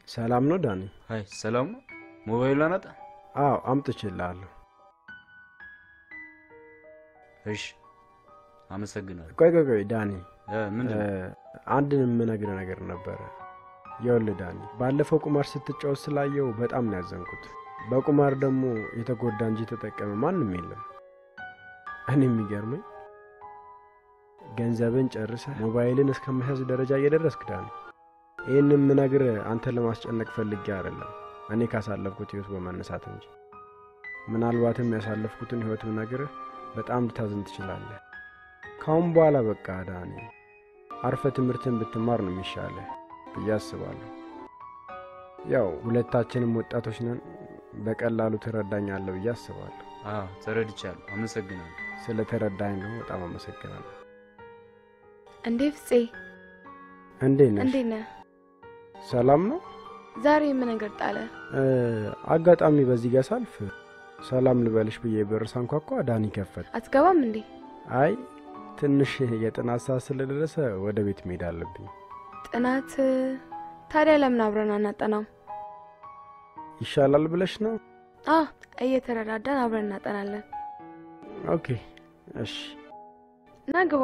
ሰላም ነው ዳኒ? አይ ሰላም ነው። ሞባይል አናጣ? አዎ አምጥቼልሃለሁ። እሺ አመሰግናለሁ። ቆይ ቆይ ቆይ ዳኒ ምንድን አንድ የምነግርህ ነገር ነበር። ይኸውልህ ዳኒ ባለፈው ቁማር ስትጫወት ስላየው በጣም ነው ያዘንኩት። በቁማር ደግሞ የተጎዳ እንጂ ተጠቀመ ማንም የለም። እኔ የሚገርመኝ ገንዘብን ጨርሰህ ሞባይልን እስከመያዝ ደረጃ እየደረስክ ዳኒ። ይህንን የምነግርህ አንተን ለማስጨነቅ ፈልጌ አይደለም፣ እኔ ካሳለፍኩት ህይወት በመነሳት እንጂ። ምናልባትም ያሳለፍኩትን ህይወት ብነግርህ በጣም ልታዝን ትችላለህ። ካሁን በኋላ በቃ ዳኒ አርፈ ትምህርትን ብትማር ነው የሚሻለው ብዬ አስባለሁ። ያው ሁለታችንም ወጣቶች ነን፣ በቀላሉ ትረዳኛለህ ብዬ አስባለሁ። አዎ ተረድቻለሁ። አመሰግናለሁ። ስለተረዳኝ ነው በጣም አመሰግናለሁ። እንዴ ፍፄ እንዴ ነሽ? እንዴ ነህ? ሰላም ነው? ዛሬ ምን ነገር ጣለ? አጋጣሚ በዚህ ጋር ሳልፍ ሰላም ልበልሽ ብዬ በር ሳንኳኳ ዳኒ ከፈተ። አትገባም እንዴ? አይ ትንሽ የጥናት ሰዓት ስለደረሰ ወደ ቤት መሄድ አለብኝ። ጥናት? ታዲያ ለምን አብረን አናጠናም? ይሻላል ብለሽ ነው? አዎ እየተረዳዳን አብረን እናጠናለን። ኦኬ እሺ ና ግባ።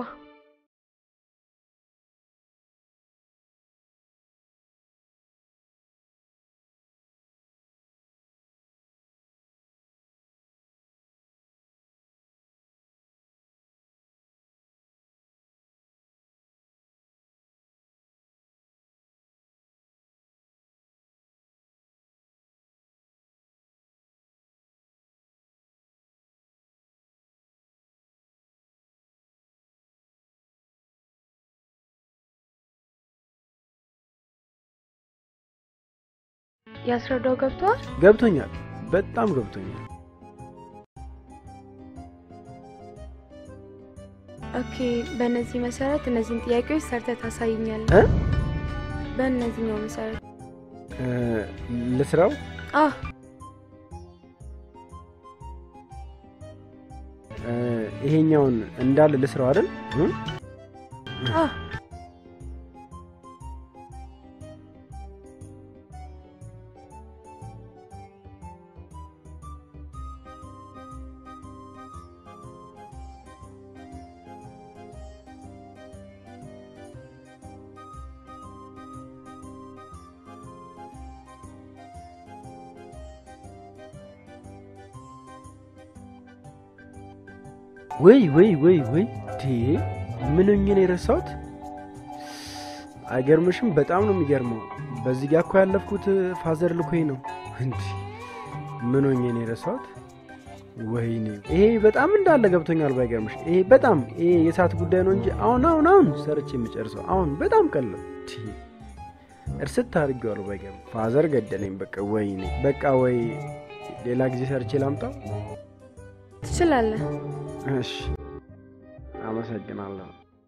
ያስረዳው ገብቷል? ገብቶኛል፣ በጣም ገብቶኛል። ኦኬ በእነዚህ መሰረት እነዚህን ጥያቄዎች ሰርተህ ታሳይኛለህ። እ በእነዚህኛው መሰረት እ ልስራው? አዎ እ ይሄኛውን እንዳለ ልስራው አይደል? አዎ ወይ ወይ ወይ ወይ ቲ ምን ሆኜ ነው የረሳሁት? አይገርምሽም? በጣም ነው የሚገርመው። በዚህ ጋር እኮ ያለፍኩት ፋዘር ልኮኝ ነው እንዴ። ምን ሆኜ ነው የረሳሁት? ወይኔ ይሄ በጣም እንዳለ ገብቶኛል። ባይገርምሽ ይሄ በጣም ይሄ የሰዓት ጉዳይ ነው እንጂ አሁን አሁን አሁን ሰርቼ የምጨርሰው አሁን በጣም ቀላል ቲ እርስት አድርጌዋለሁ። ባይገርም ፋዘር ገደለኝ። በቃ ወይኔ በቃ ወይ ሌላ ጊዜ ሰርቼ ላምጣው ትችላለህ? እሺ አመሰግናለሁ።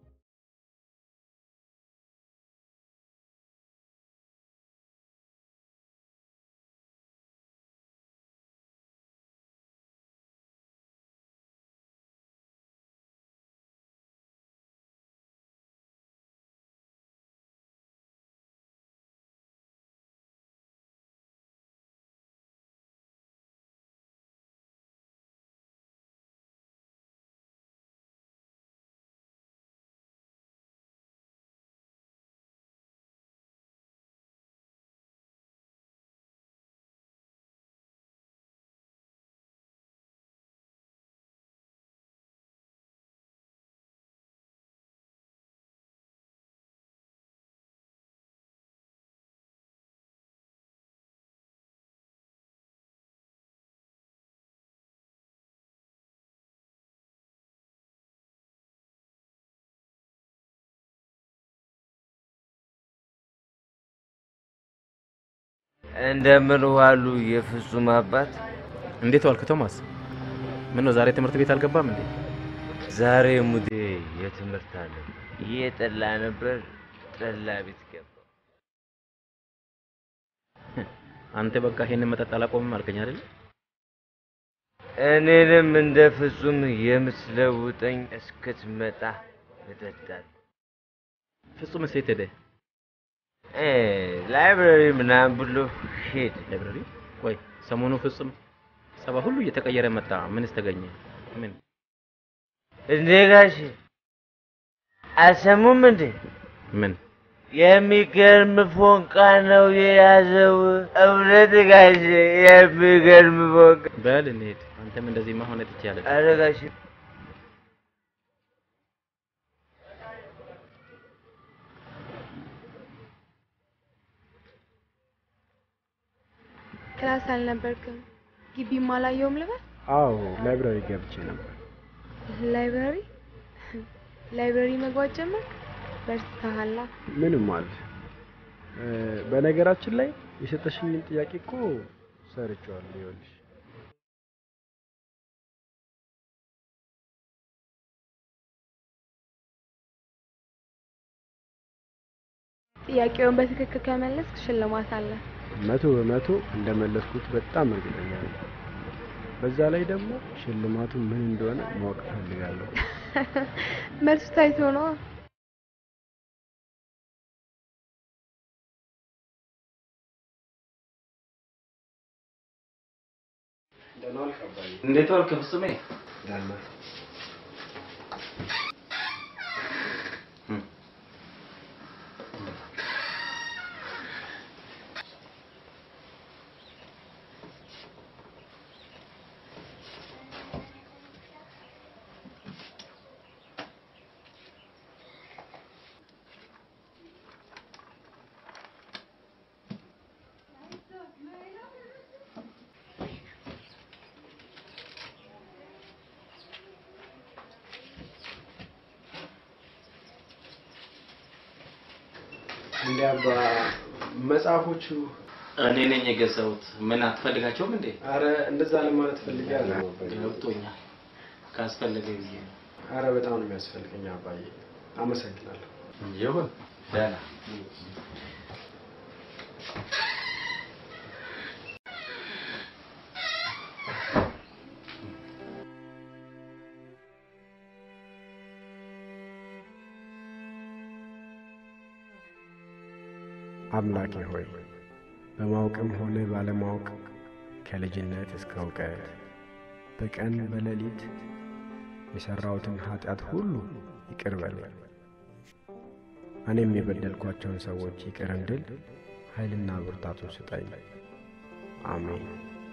እንደምን ዋሉ የፍጹም አባት? እንዴት ዋልክ ቶማስ? ምን ነው ዛሬ ትምህርት ቤት አልገባም እንዴ? ዛሬ ሙዴ የትምህርት አለ። የጠላ ነበር ጠላ ቤት ገባ። አንተ በቃ ይሄንን መጠጥ አላቆምም አልከኝ አይደል? እኔንም እንደ ፍጹም የምትለውጠኝ እስክትመጣ እጠጣለሁ። ፍጹም ሴት ሄደ? እ ላይብረሪ ምናምን ብሎ ሄድ ላይብረሪ ቆይ ሰሞኑ ፍጹም ሰባ ሁሉ እየተቀየረ መጣ ምንስ ተገኘ ምን እንዴ ጋሽ አሰሙም እንዴ ምን የሚገርም ፎንቃ ነው የያዘው እውነት ጋሽ የሚገርም ፎንቃ በል እንሂድ አንተም እንደዚህ መሆን ትችያለህ ኧረ ጋሽ ክላስ አልነበርክም ግቢም አላየውም ልበል አዎ ላይብረሪ ገብቼ ነበር ላይብረሪ ላይብረሪ መግባት ጀመርክ በርታሃላ ምንም ማለት በነገራችን ላይ የሰጠሽኝን ጥያቄ እኮ ሰርቼዋለሁ ይኸውልሽ ጥያቄውን በትክክል ከመለስክ ሽልማት አለ መቶ በመቶ እንደመለስኩት በጣም እርግጠኛ ነኝ በዛ ላይ ደግሞ ሽልማቱ ምን እንደሆነ ማወቅ ፈልጋለሁ መልሱ ታይቶ ነው እንዴት ዋልክ ፍጹሜ ደህና እንዲያባ መጽሐፎቹ እኔ ነኝ የገዛሁት ምን አትፈልጋቸውም እንዴ አረ እንደዛ ለማለት ፈልጋለሁ ገብቶኛል ካስፈለገ ብዬ ነው አረ በጣም ነው የሚያስፈልገኝ አባዬ አመሰግናለሁ ይሁን ደህና አምላኬ ሆይ በማወቅም ሆነ ባለማወቅ ከልጅነት እስከ እውቀት በቀን በሌሊት የሰራሁትን ኃጢአት ሁሉ ይቅር በለኝ እኔም የበደልኳቸውን ሰዎች ይቅር እንድል ኃይልና ብርታቱን ስጠኝ አሜን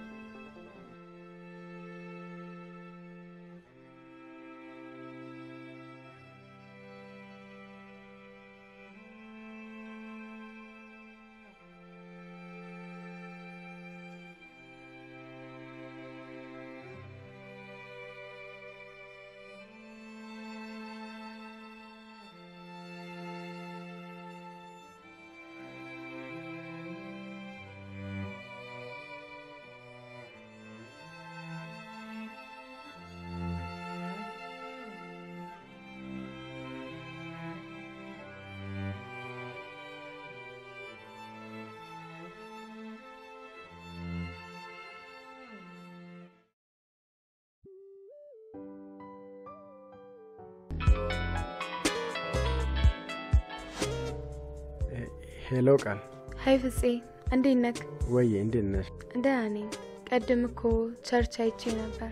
ሄሎ ቃል ሃይ ፍፄ እንዴት ነህ ወይ እንዴት ነሽ ደህና ነኝ ቀድም እኮ ቸርች አይቼ ነበር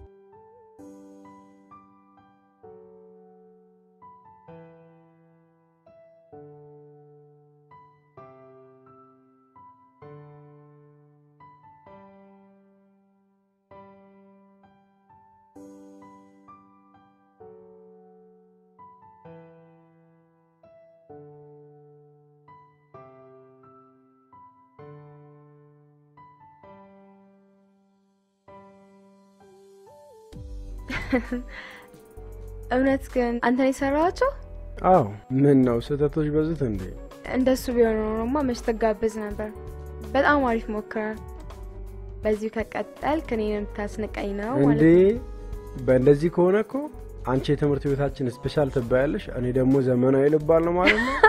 እውነት ግን አንተ ነህ የሰራሃቸው አዎ ምን ነው ስህተቶች በዙት እንዴ እንደሱ ቢሆን ኖሮማ መች ተጋበዝ ነበር በጣም አሪፍ ሞክረሃል በዚህ ከቀጠል ከኔንም ታስነቀኝ ነው ማለት እንዴ በእንደዚህ ከሆነ እኮ አንቺ የትምህርት ቤታችን ስፔሻል ትባያለሽ እኔ ደግሞ ዘመናዊ ልባል ነው ማለት ነው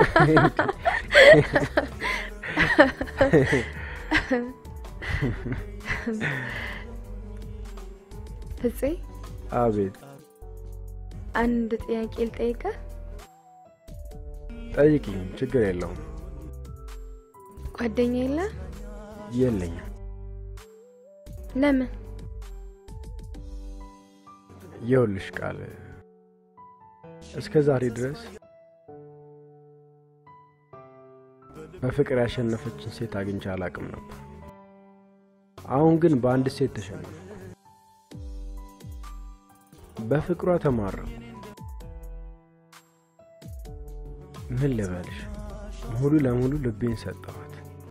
ፍፄ አቤት አንድ ጥያቄ ልጠይቅህ ጠይቂኝ ችግር የለውም ጓደኛ የለ? የለኝም። ለምን? ይኸውልሽ ቃል እስከ ዛሬ ድረስ በፍቅር ያሸነፈችን ሴት አግኝቼ አላውቅም ነበር። አሁን ግን በአንድ ሴት ተሸነፍኩ። በፍቅሯ ተማረኩ። ምን ልበልሽ? ሙሉ ለሙሉ ልቤን ሰጠኋት።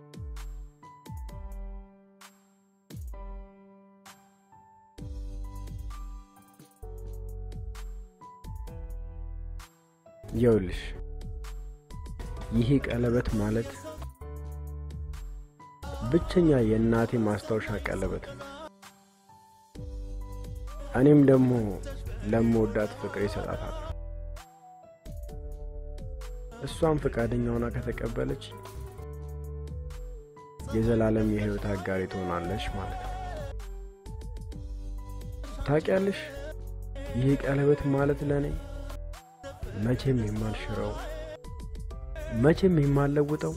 ይኸውልሽ ይሄ ቀለበት ማለት ብቸኛ የእናቴ ማስታወሻ ቀለበት ነው። እኔም ደግሞ ለምወዳት ፍቅር ይሰጣታል። እሷም ፈቃደኛ ሆና ከተቀበለች የዘላለም የህይወት አጋሪ ትሆናለች ማለት ነው። ታውቂያለሽ ይሄ ቀለበት ማለት ለኔ መቼም የማልሽረው መቼም የማልለውጠው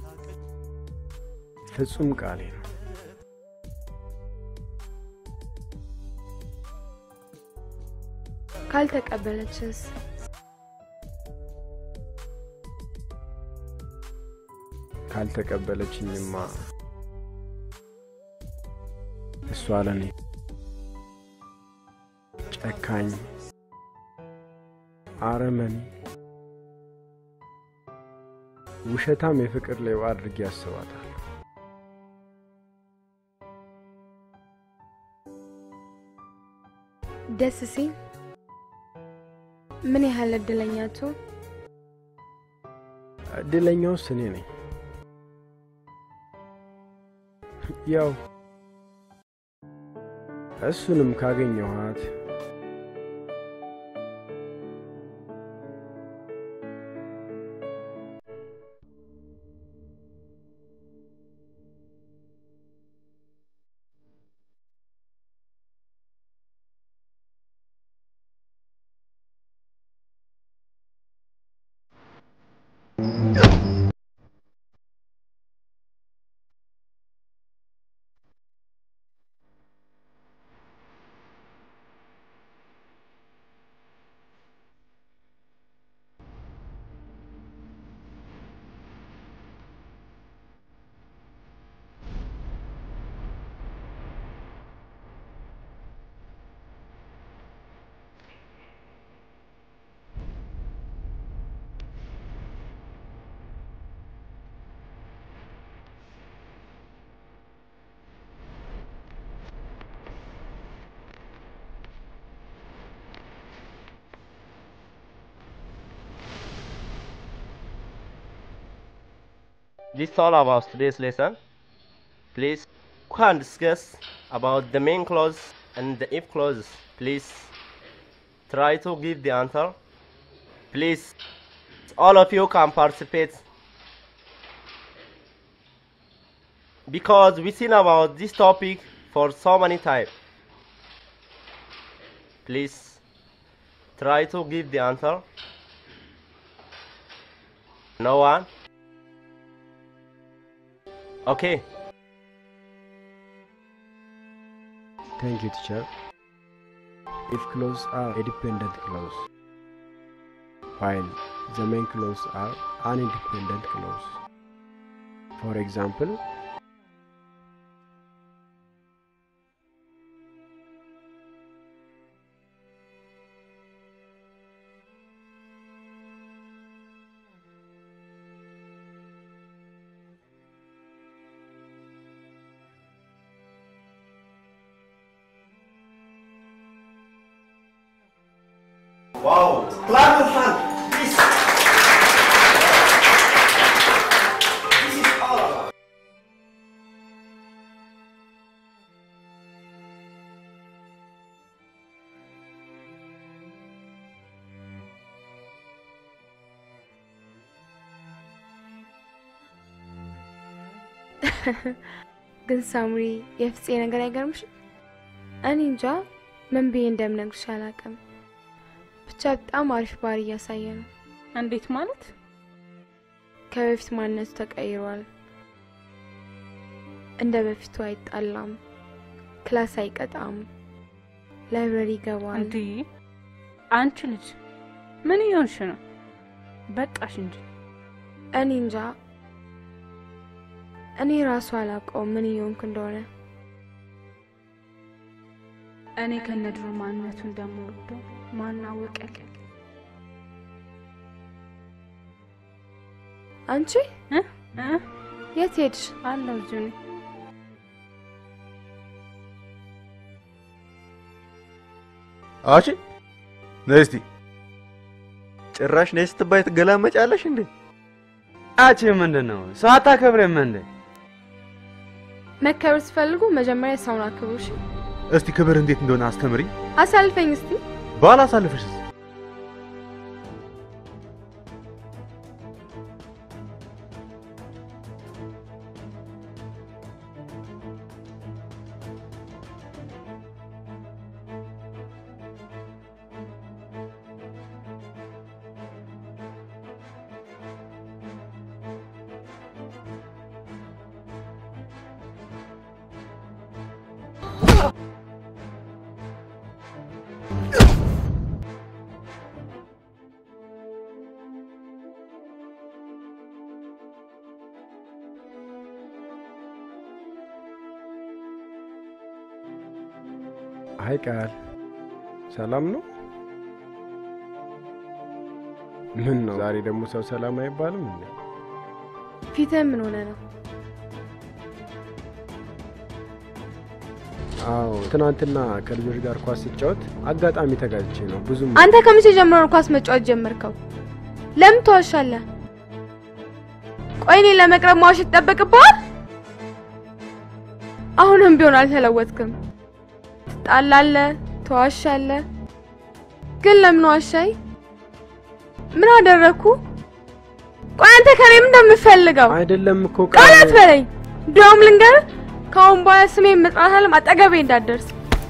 ፍጹም ቃሌ ነው። ካልተቀበለችስ? ካልተቀበለችኝማ እሷ ለኔ ጨካኝ፣ አረመኔ፣ ውሸታም የፍቅር ሌባ አድርጌ ያስባታል። ደስ ሲል ምን ያህል እድለኛቱ? እድለኛውስ እኔ ነኝ። ያው እሱንም ካገኘኋት This is all about today's lesson. Please, we can discuss about the main clause and the if clauses. Please try to give the answer. Please, all of you can participate. Because we've seen about this topic for so many times. Please try to give the answer. No one? Okay. Thank you, teacher. If clause are a dependent clause, while the main clause are an independent clause. For example, Wow! Clap for fun! This, this is all about. ግን ሳምሪ የፍፄ ነገር አይገርምሽም? እኔ እንጃ ምን ብዬ እንደምነግርሽ አላውቅም። ብቻ በጣም አሪፍ ባህሪ እያሳየ ነው። እንዴት ማለት? ከበፊት ማንነቱ ተቀይሯል። እንደ በፊቱ አይጣላም፣ ክላስ አይቀጣም፣ ላይብረሪ ይገባል። እንዴ አንቺ ልጅ ምን ይሆንሽ ነው? በቃሽ እንጂ። እኔ እንጃ፣ እኔ ራሱ አላውቀውም ምን ይሆንክ እንደሆነ። እኔ ከነድሮ ማንነቱ እንደምወደው ማን አወቀኝ? አንቺ እ እ የት ሄድሽ? አለው እዚሁ ነኝ። አቺ ነይ እስቲ። ጭራሽ ነይ ስትባይ ትገላመጫለሽ እንዴ? አቺ ምንድነው? ሰው አታከብረም እንዴ? መከበር ስፈልጉ መጀመሪያ ሰውን አክብሩሽ። እስቲ ክብር እንዴት እንደሆነ አስተምሪ። አሳልፈኝ እስቲ። ባላ አሳልፈሽስ? አይ ቃል ሰላም ነው? ምን ነው ዛሬ ደግሞ ሰው ሰላም አይባልም እንዴ? ፊትህ ምን ሆነ ነው? አዎ ትናንትና ከልጆች ጋር ኳስ ስጫወት አጋጣሚ ተጋጭቼ ነው። ብዙም አንተ ከመቼ ጀምሮ ነው ኳስ መጫወት ጀመርከው? ለምን ተዋሻለህ? ቆይ እኔን ለመቅረብ መዋሸት ይጠበቅብሃል? አሁንም ቢሆን አልተለወጥክም። ትጣላለህ፣ ተዋሻለህ። ግን ለምን ዋሻይ? ምን አደረኩ? ቆይ አንተ ከኔ ምን እንደምፈልገው? አይደለም እኮ ቃላት በለኝ። ደውም ልንገር፣ ካሁን በኋላ ስሜን መጥራት አለም አጠገቤ እንዳትደርስ።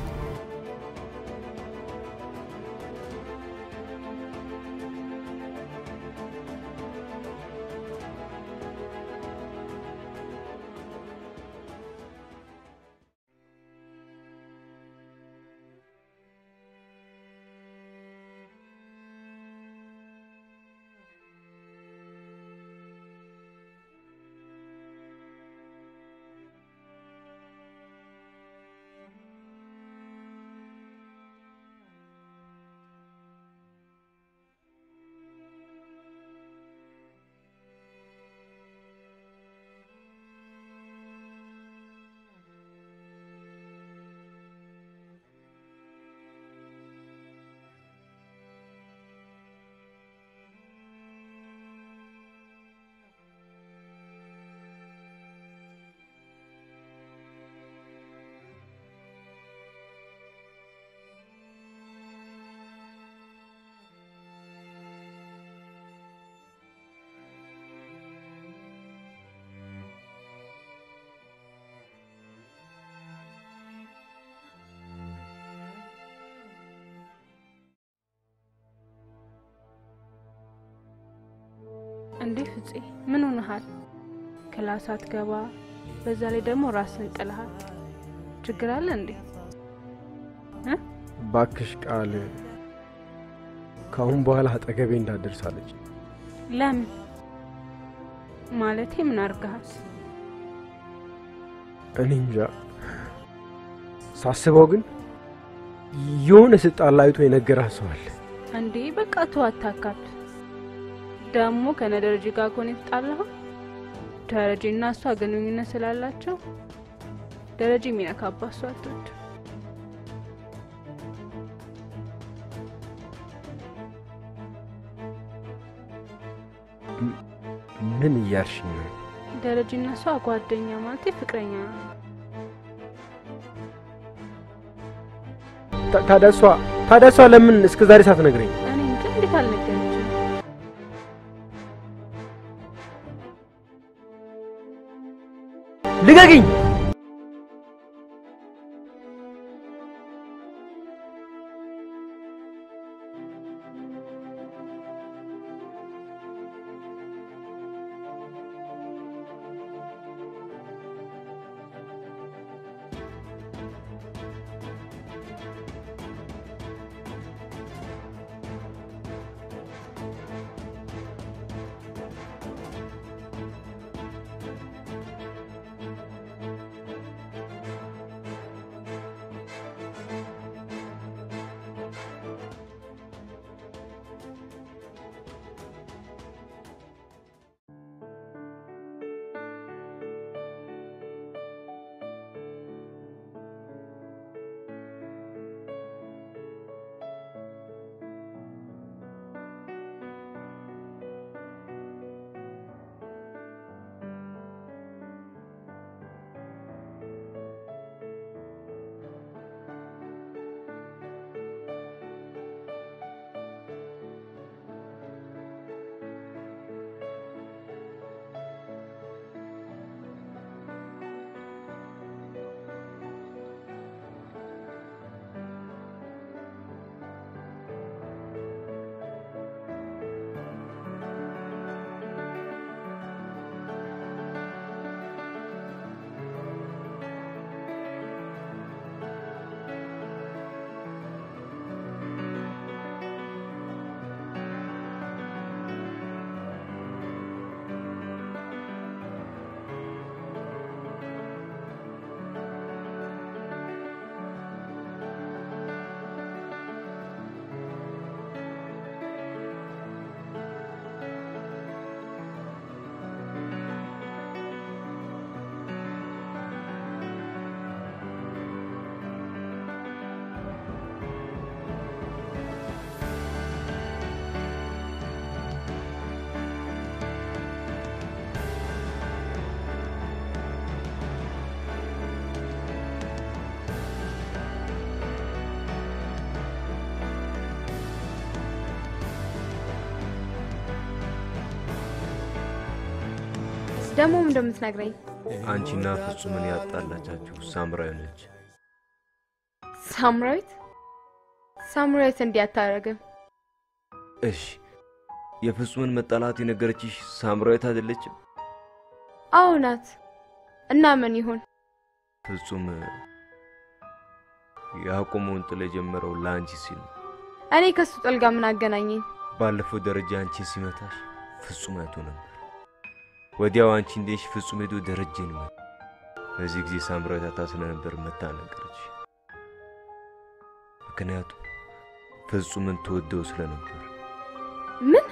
እንዴ ፍፄ ምን ሆነሃል? ክላስ አትገባ፣ በዛ ላይ ደግሞ ራስን ጥለሃል። ችግር አለ እንዴ? እ ባክሽ ቃል ካሁን በኋላ አጠገቤ እንዳትደርሳለች። ለምን ማለቴ ምን አርጋሃት? እኔ እንጃ። ሳስበው ግን የሆነ ስጣላ አይቶ የነገራት ሰው አለ። እንዴ በቃ ተው አታካብድ። ደግሞ ከነደረጃ ጋር ኮኔ ተጣላህ። ደረጃና እሷ ግንኙነት ስላላቸው ደረጃ የሚነካባት ሰው አትወድ። ምን እያልሽ ነው? ደረጃና እሷ ጓደኛ ማለት ፍቅረኛ ነው። ታዲያ እሷ ታዲያ እሷ ለምን እስከዛሬ ሳትነግረኝ? እኔ እንጃ እንዴት አልነገረችም? ልቀቂኝ! ደግሞ ምን እንደምትነግረኝ? አንቺና ፍጹምን ያጣላቻችሁ ሳምራዊ ነች። ሳምራዊት? ሳምራዊት እንዲያታረግም። እሺ የፍጹምን መጣላት የነገረችሽ ሳምራዊት አይደለችም? አዎ ናት። እና ምን ይሁን? ፍጹም ያቆመውን ጥል የጀመረው ለአንቺ ሲል ነው። እኔ ከሱ ጥል ጋር ምን አገናኘኝ? ባለፈው ደረጃ አንቺ ሲመታሽ ፍጹም አይቶ ነበር። ወዲያው አንቺ እንደሽ ፍጹም ሄዶ ደረጃን ነው። በዚህ ጊዜ ሳምራዊት አታስነ ነበር መታ ነገረች። ምክንያቱም ፍጹምን ተወደው ስለነበር። ምን?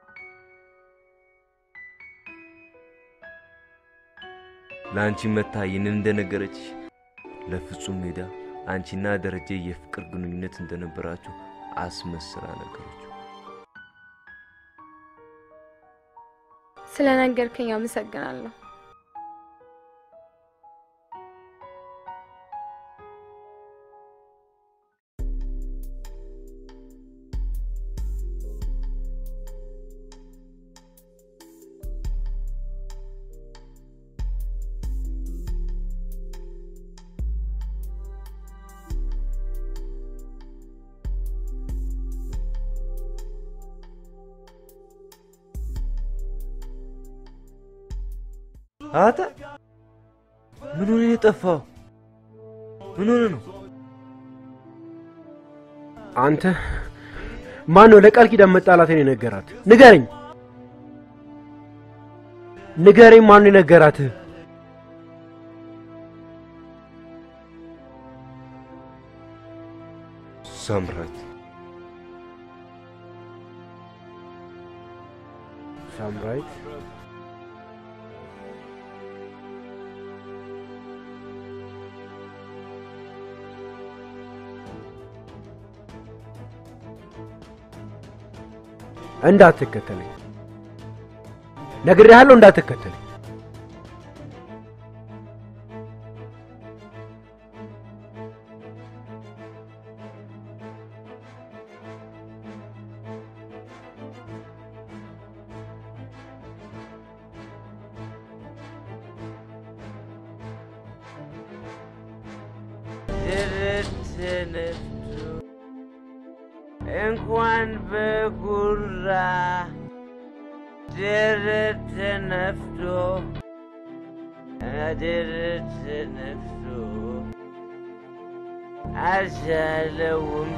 ለአንቺ መታ ይህንን እንደነገረች ለፍጹም ሜዳ አንቺና ደረጃ የፍቅር ግንኙነት እንደነበራችሁ አስመስላ ነገረች። ስለነገርከኝ አመሰግናለሁ። አታ ምን ሆነ የጠፋው? ምን ሆነ ነው? አንተ ማን ነው ለቃል ኪዳን መጣላትን የነገራት? ንገረኝ ንገረኝ፣ ማን ነው የነገራት? ሳምራዊት ሳምራዊት እንዳትከተለኝ ነግሬሃለሁ፣ እንዳትከተለኝ። እንኳን በጉራ ደረት ነፍቶ ደረት ነፍቶ አሻለውም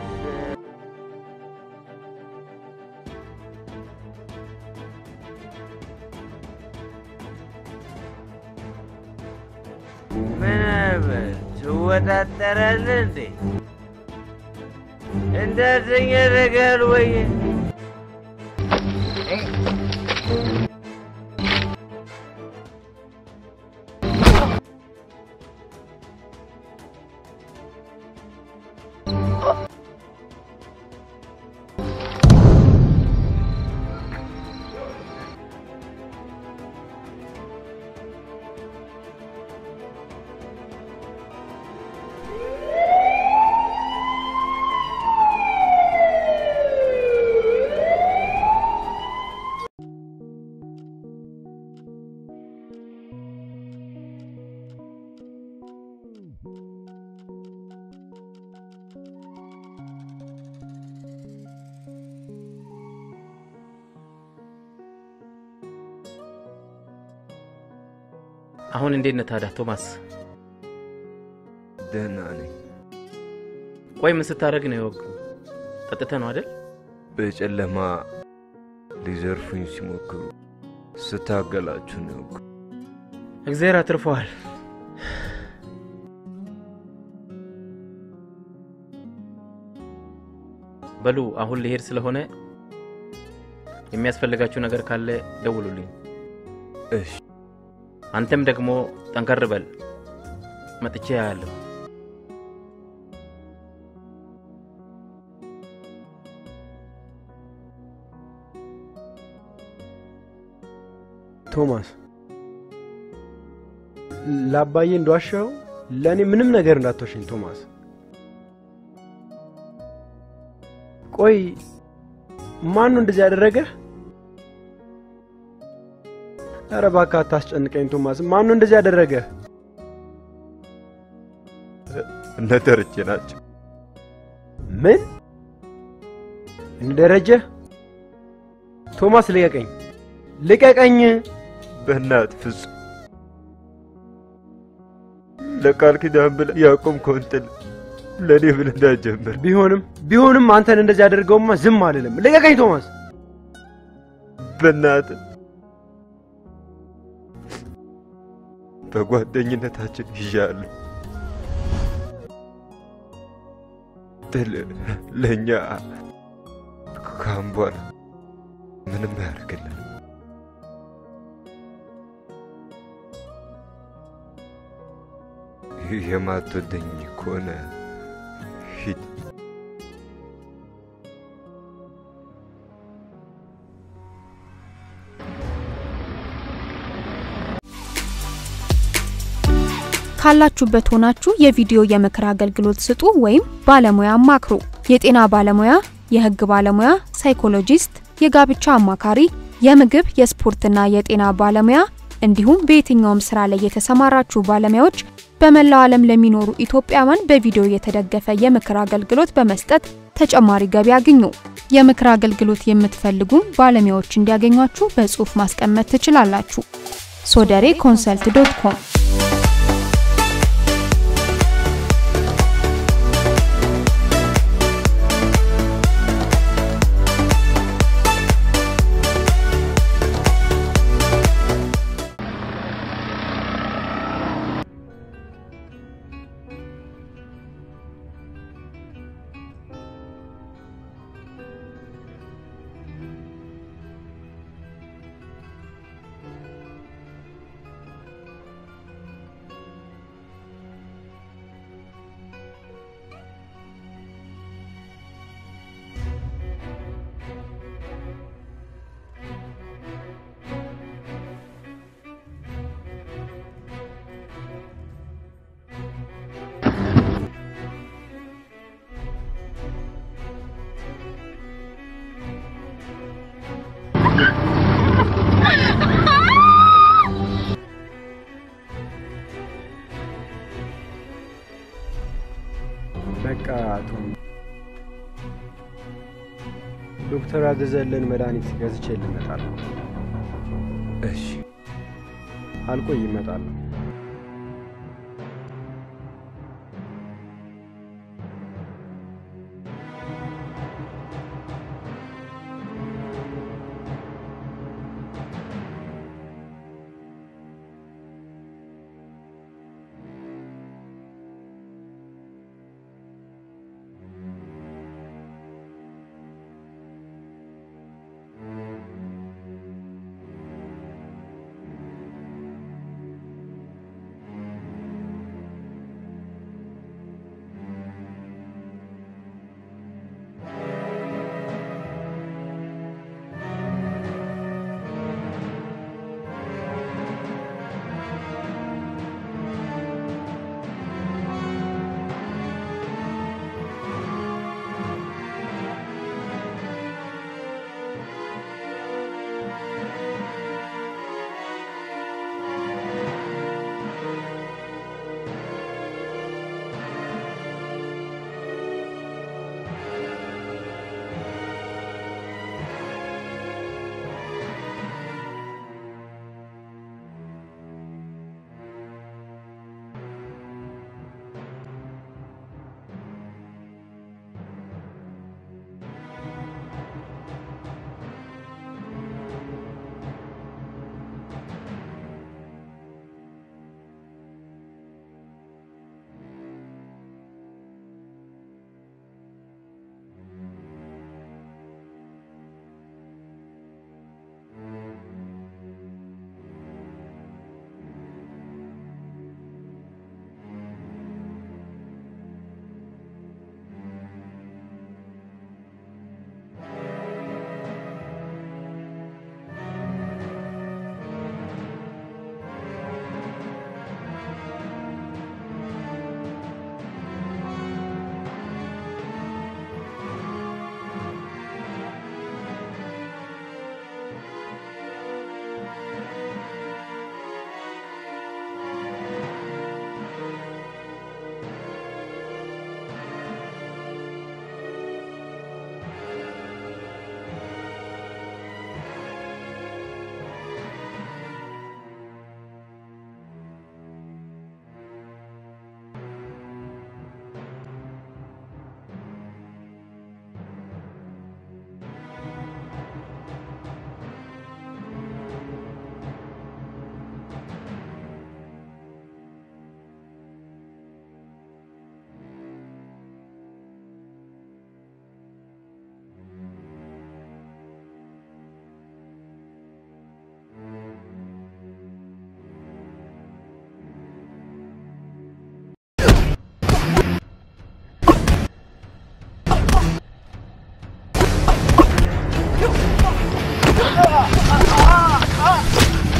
ምን ትወጣጠራለህ እንዴ? እንደዚህ ነገር ወይ አሁን እንዴት ነህ ታዲያ ቶማስ? ደህና ነኝ። ቆይ ምን ስታደርግ ነው የወጉ? ጠጥተህ ነው አይደል? በጨለማ ሊዘርፉኝ ሲሞክሩ ስታገላችሁ ነው የወጉ። እግዚአብሔር አትርፈዋል። በሉ አሁን ልሄድ ስለሆነ የሚያስፈልጋችሁ ነገር ካለ ደውሉልኝ። እሺ። አንተም ደግሞ ጠንከር በል። መጥቼ ያያለሁ። ቶማስ ላባዬ እንደዋሻው ለኔ ምንም ነገር እንዳትወሽኝ ቶማስ። ቆይ ማን ነው እንደዚህ ያደረገ? ኧረ እባክህ አታስጨንቀኝ ቶማስ። ማን ነው እንደዚህ ያደረገ? እነ ደረጀ ናቸው። ምን? እነ ደረጀ? ቶማስ ልቀቀኝ፣ ልቀቀኝ። በእናትህ ፍጹም ለቃል ኪዳን ብለህ ያቆምከውን ጥል ለእኔ ብለህ እንዳትጀምር። ቢሆንም ቢሆንም አንተን እንደዚህ ያደርገውማ ዝም አልልም። ልቀቀኝ ቶማስ። በእናትህ በጓደኝነታችን ይዣለሁ። ጥል ለእኛ ካሁን በኋላ ምንም አያደርግልንም። የማትወደኝ ከሆነ ሂድ። ካላችሁበት ሆናችሁ የቪዲዮ የምክር አገልግሎት ስጡ ወይም ባለሙያ አማክሩ። የጤና ባለሙያ፣ የህግ ባለሙያ፣ ሳይኮሎጂስት፣ የጋብቻ አማካሪ፣ የምግብ የስፖርትና የጤና ባለሙያ እንዲሁም በየትኛውም ስራ ላይ የተሰማራችሁ ባለሙያዎች በመላው ዓለም ለሚኖሩ ኢትዮጵያውያን በቪዲዮ የተደገፈ የምክር አገልግሎት በመስጠት ተጨማሪ ገቢ ያገኙ። የምክር አገልግሎት የምትፈልጉ ባለሙያዎች እንዲያገኟችሁ በጽሁፍ ማስቀመጥ ትችላላችሁ። ሶደሬ ኮንሰልት ዶት ኮም በቃ ቶም ዶክተር አዘዘልን መድኃኒት ገዝቼ ልመጣለሁ። እሺ አልቆይ ይመጣል።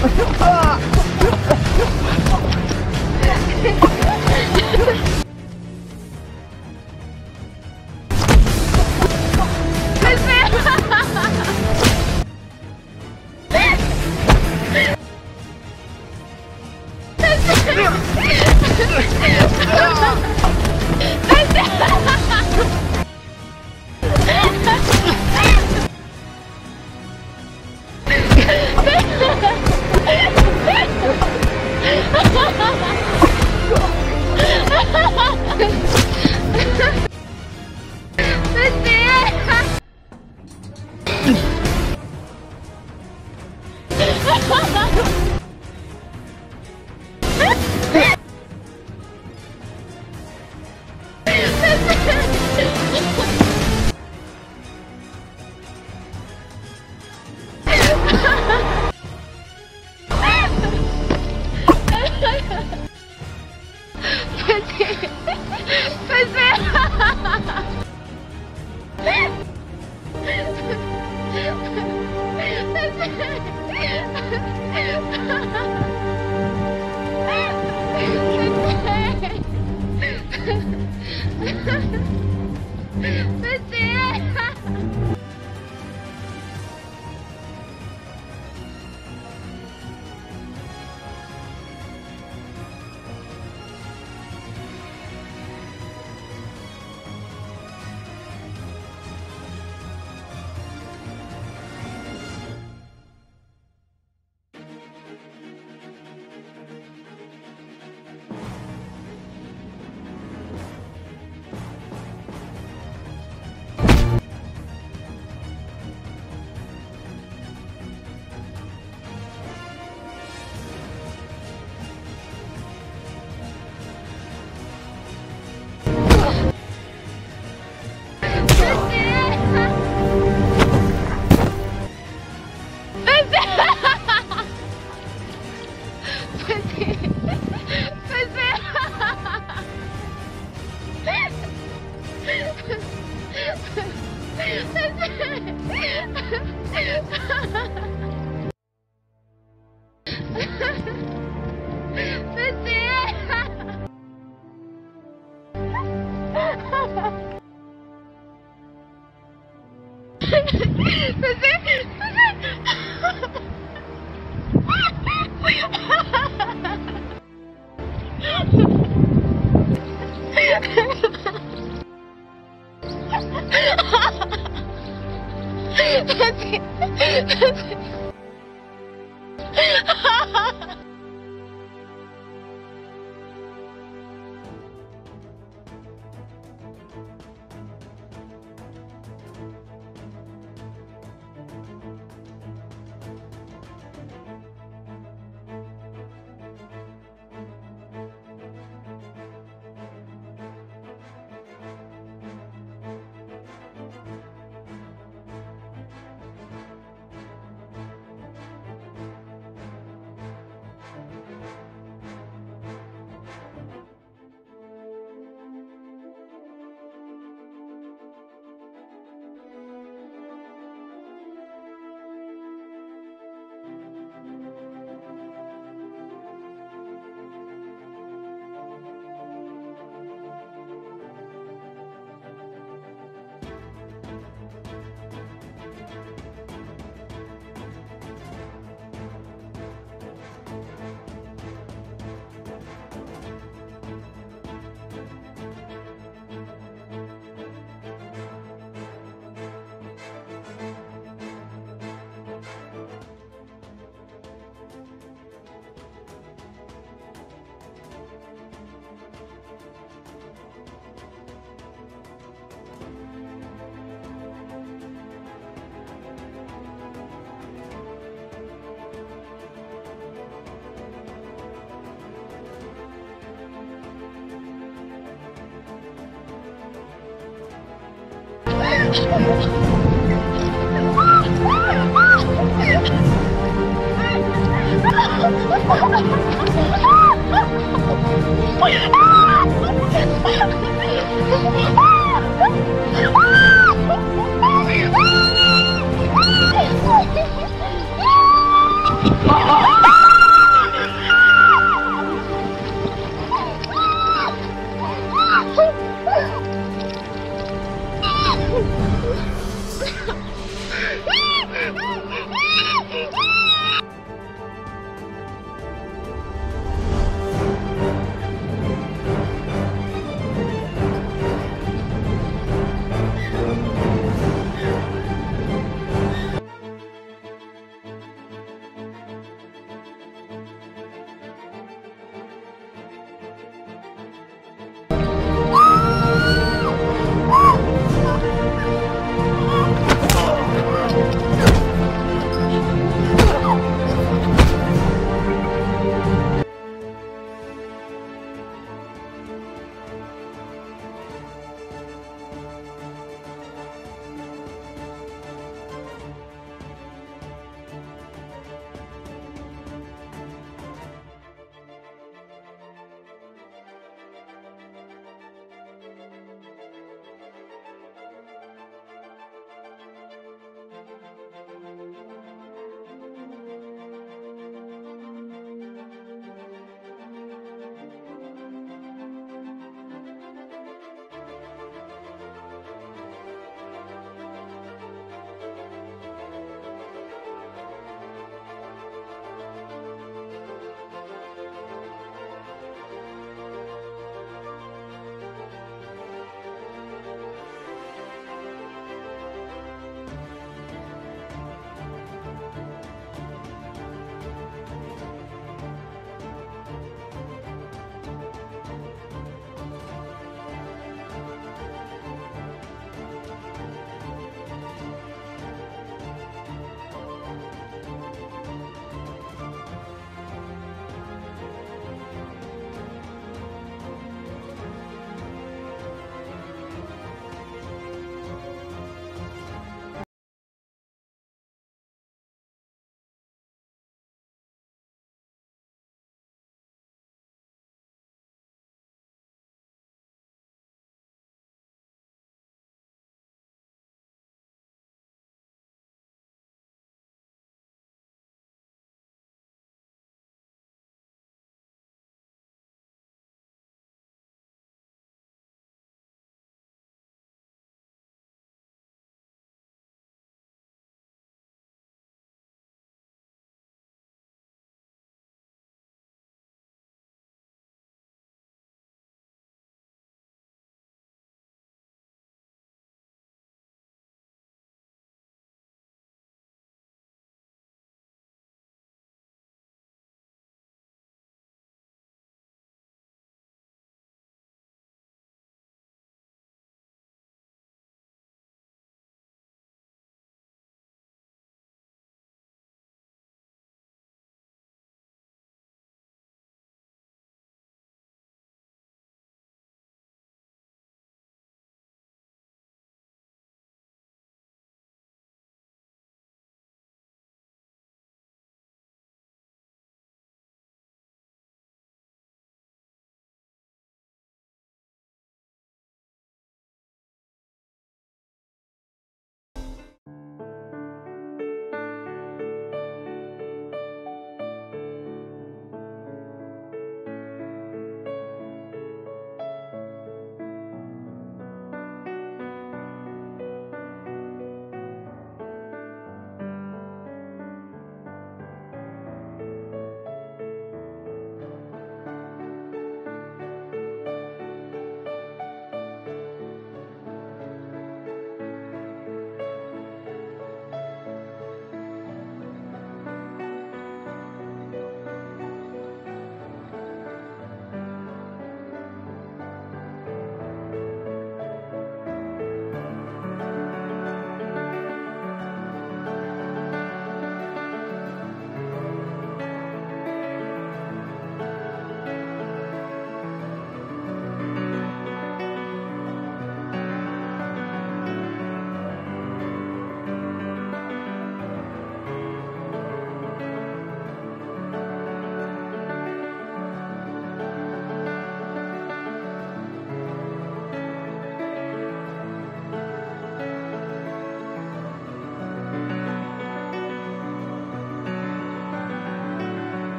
Ah!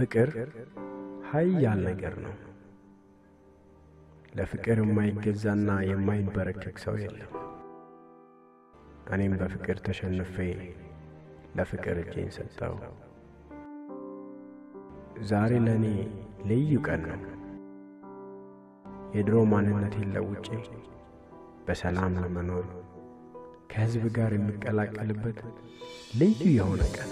ፍቅር ኃያል ነገር ነው። ለፍቅር የማይገዛና የማይንበረከክ ሰው የለም። እኔም በፍቅር ተሸንፌ ለፍቅር እጄን ሰጠው። ዛሬ ለኔ ልዩ ቀን ነው። የድሮ ማንነቴን ለውጬ በሰላም ለመኖር ከህዝብ ጋር የሚቀላቀልበት ልዩ የሆነ ቀን።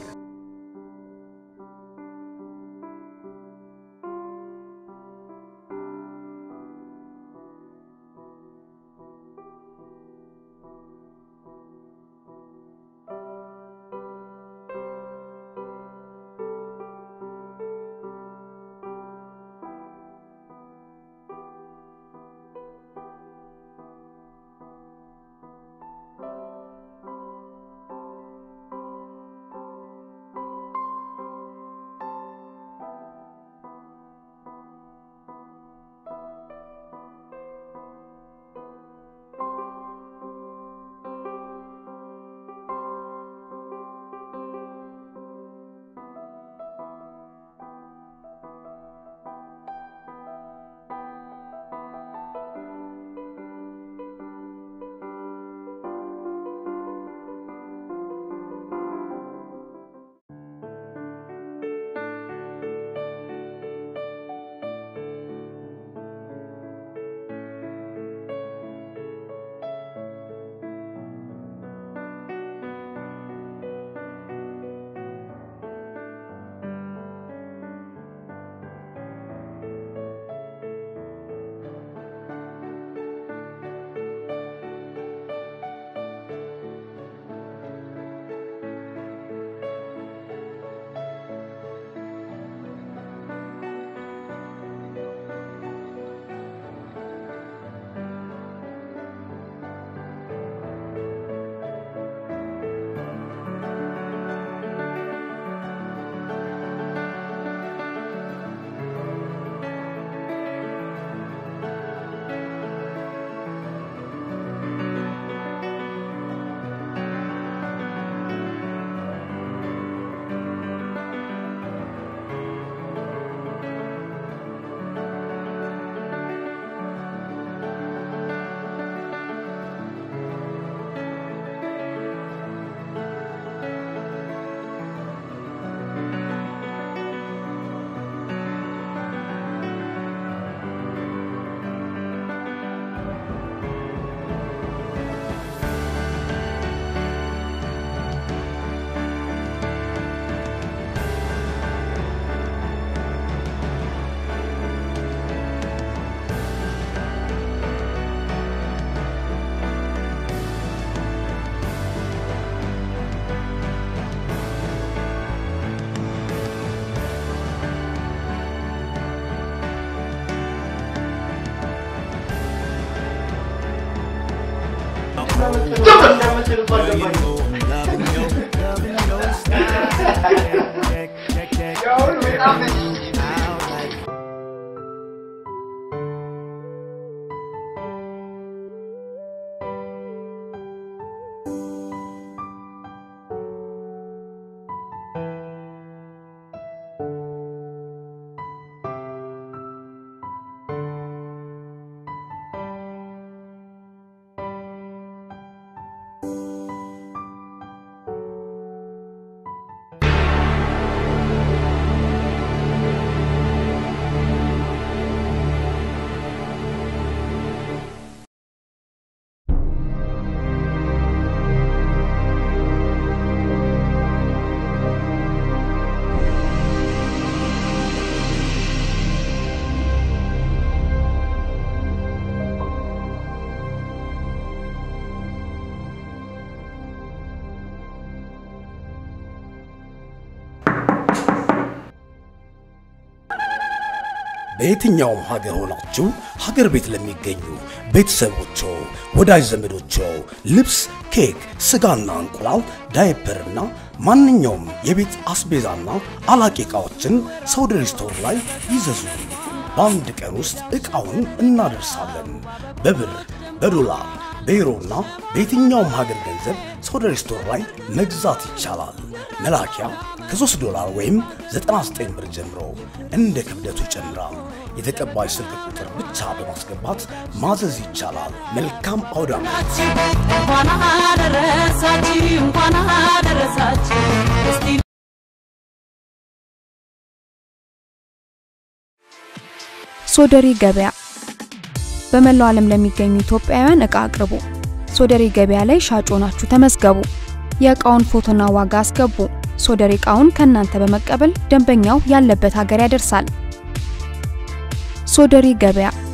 በየትኛውም ሀገር ሆናችሁ ሀገር ቤት ለሚገኙ ቤተሰቦቹ ወዳጅ ዘመዶቹ ልብስ፣ ኬክ፣ ስጋና እንቁላል፣ ዳይፐርና ማንኛውም የቤት አስቤዛና አላቂ ዕቃዎችን ሶደሬ ስቶር ላይ ይዘዙ። በአንድ ቀን ውስጥ ዕቃውን እናደርሳለን። በብር፣ በዶላር፣ በዩሮና በየትኛውም ሀገር ገንዘብ ሶደሬ ስቶር ላይ መግዛት ይቻላል። መላኪያ ከ3 ዶላር ወይም ዘጠና ዘጠኝ ብር ጀምሮ እንደ ክብደቱ ይጨምራል። የተቀባይ ስልክ ቁጥር ብቻ በማስገባት ማዘዝ ይቻላል። መልካም አውደ ዓመት። እንኳን አደረሳችሁ እንኳን አደረሳችሁ። እስቲ ሶደሪ ገበያ በመላው ዓለም ለሚገኙ ኢትዮጵያውያን ዕቃ አቅርቡ። ሶደሪ ገበያ ላይ ሻጭ ሆናችሁ ተመዝገቡ። የዕቃውን ፎቶና ዋጋ አስገቡ። ሶደሪ ዕቃውን ከናንተ በመቀበል ደንበኛው ያለበት ሀገር ያደርሳል። ሶደሪ ገበያ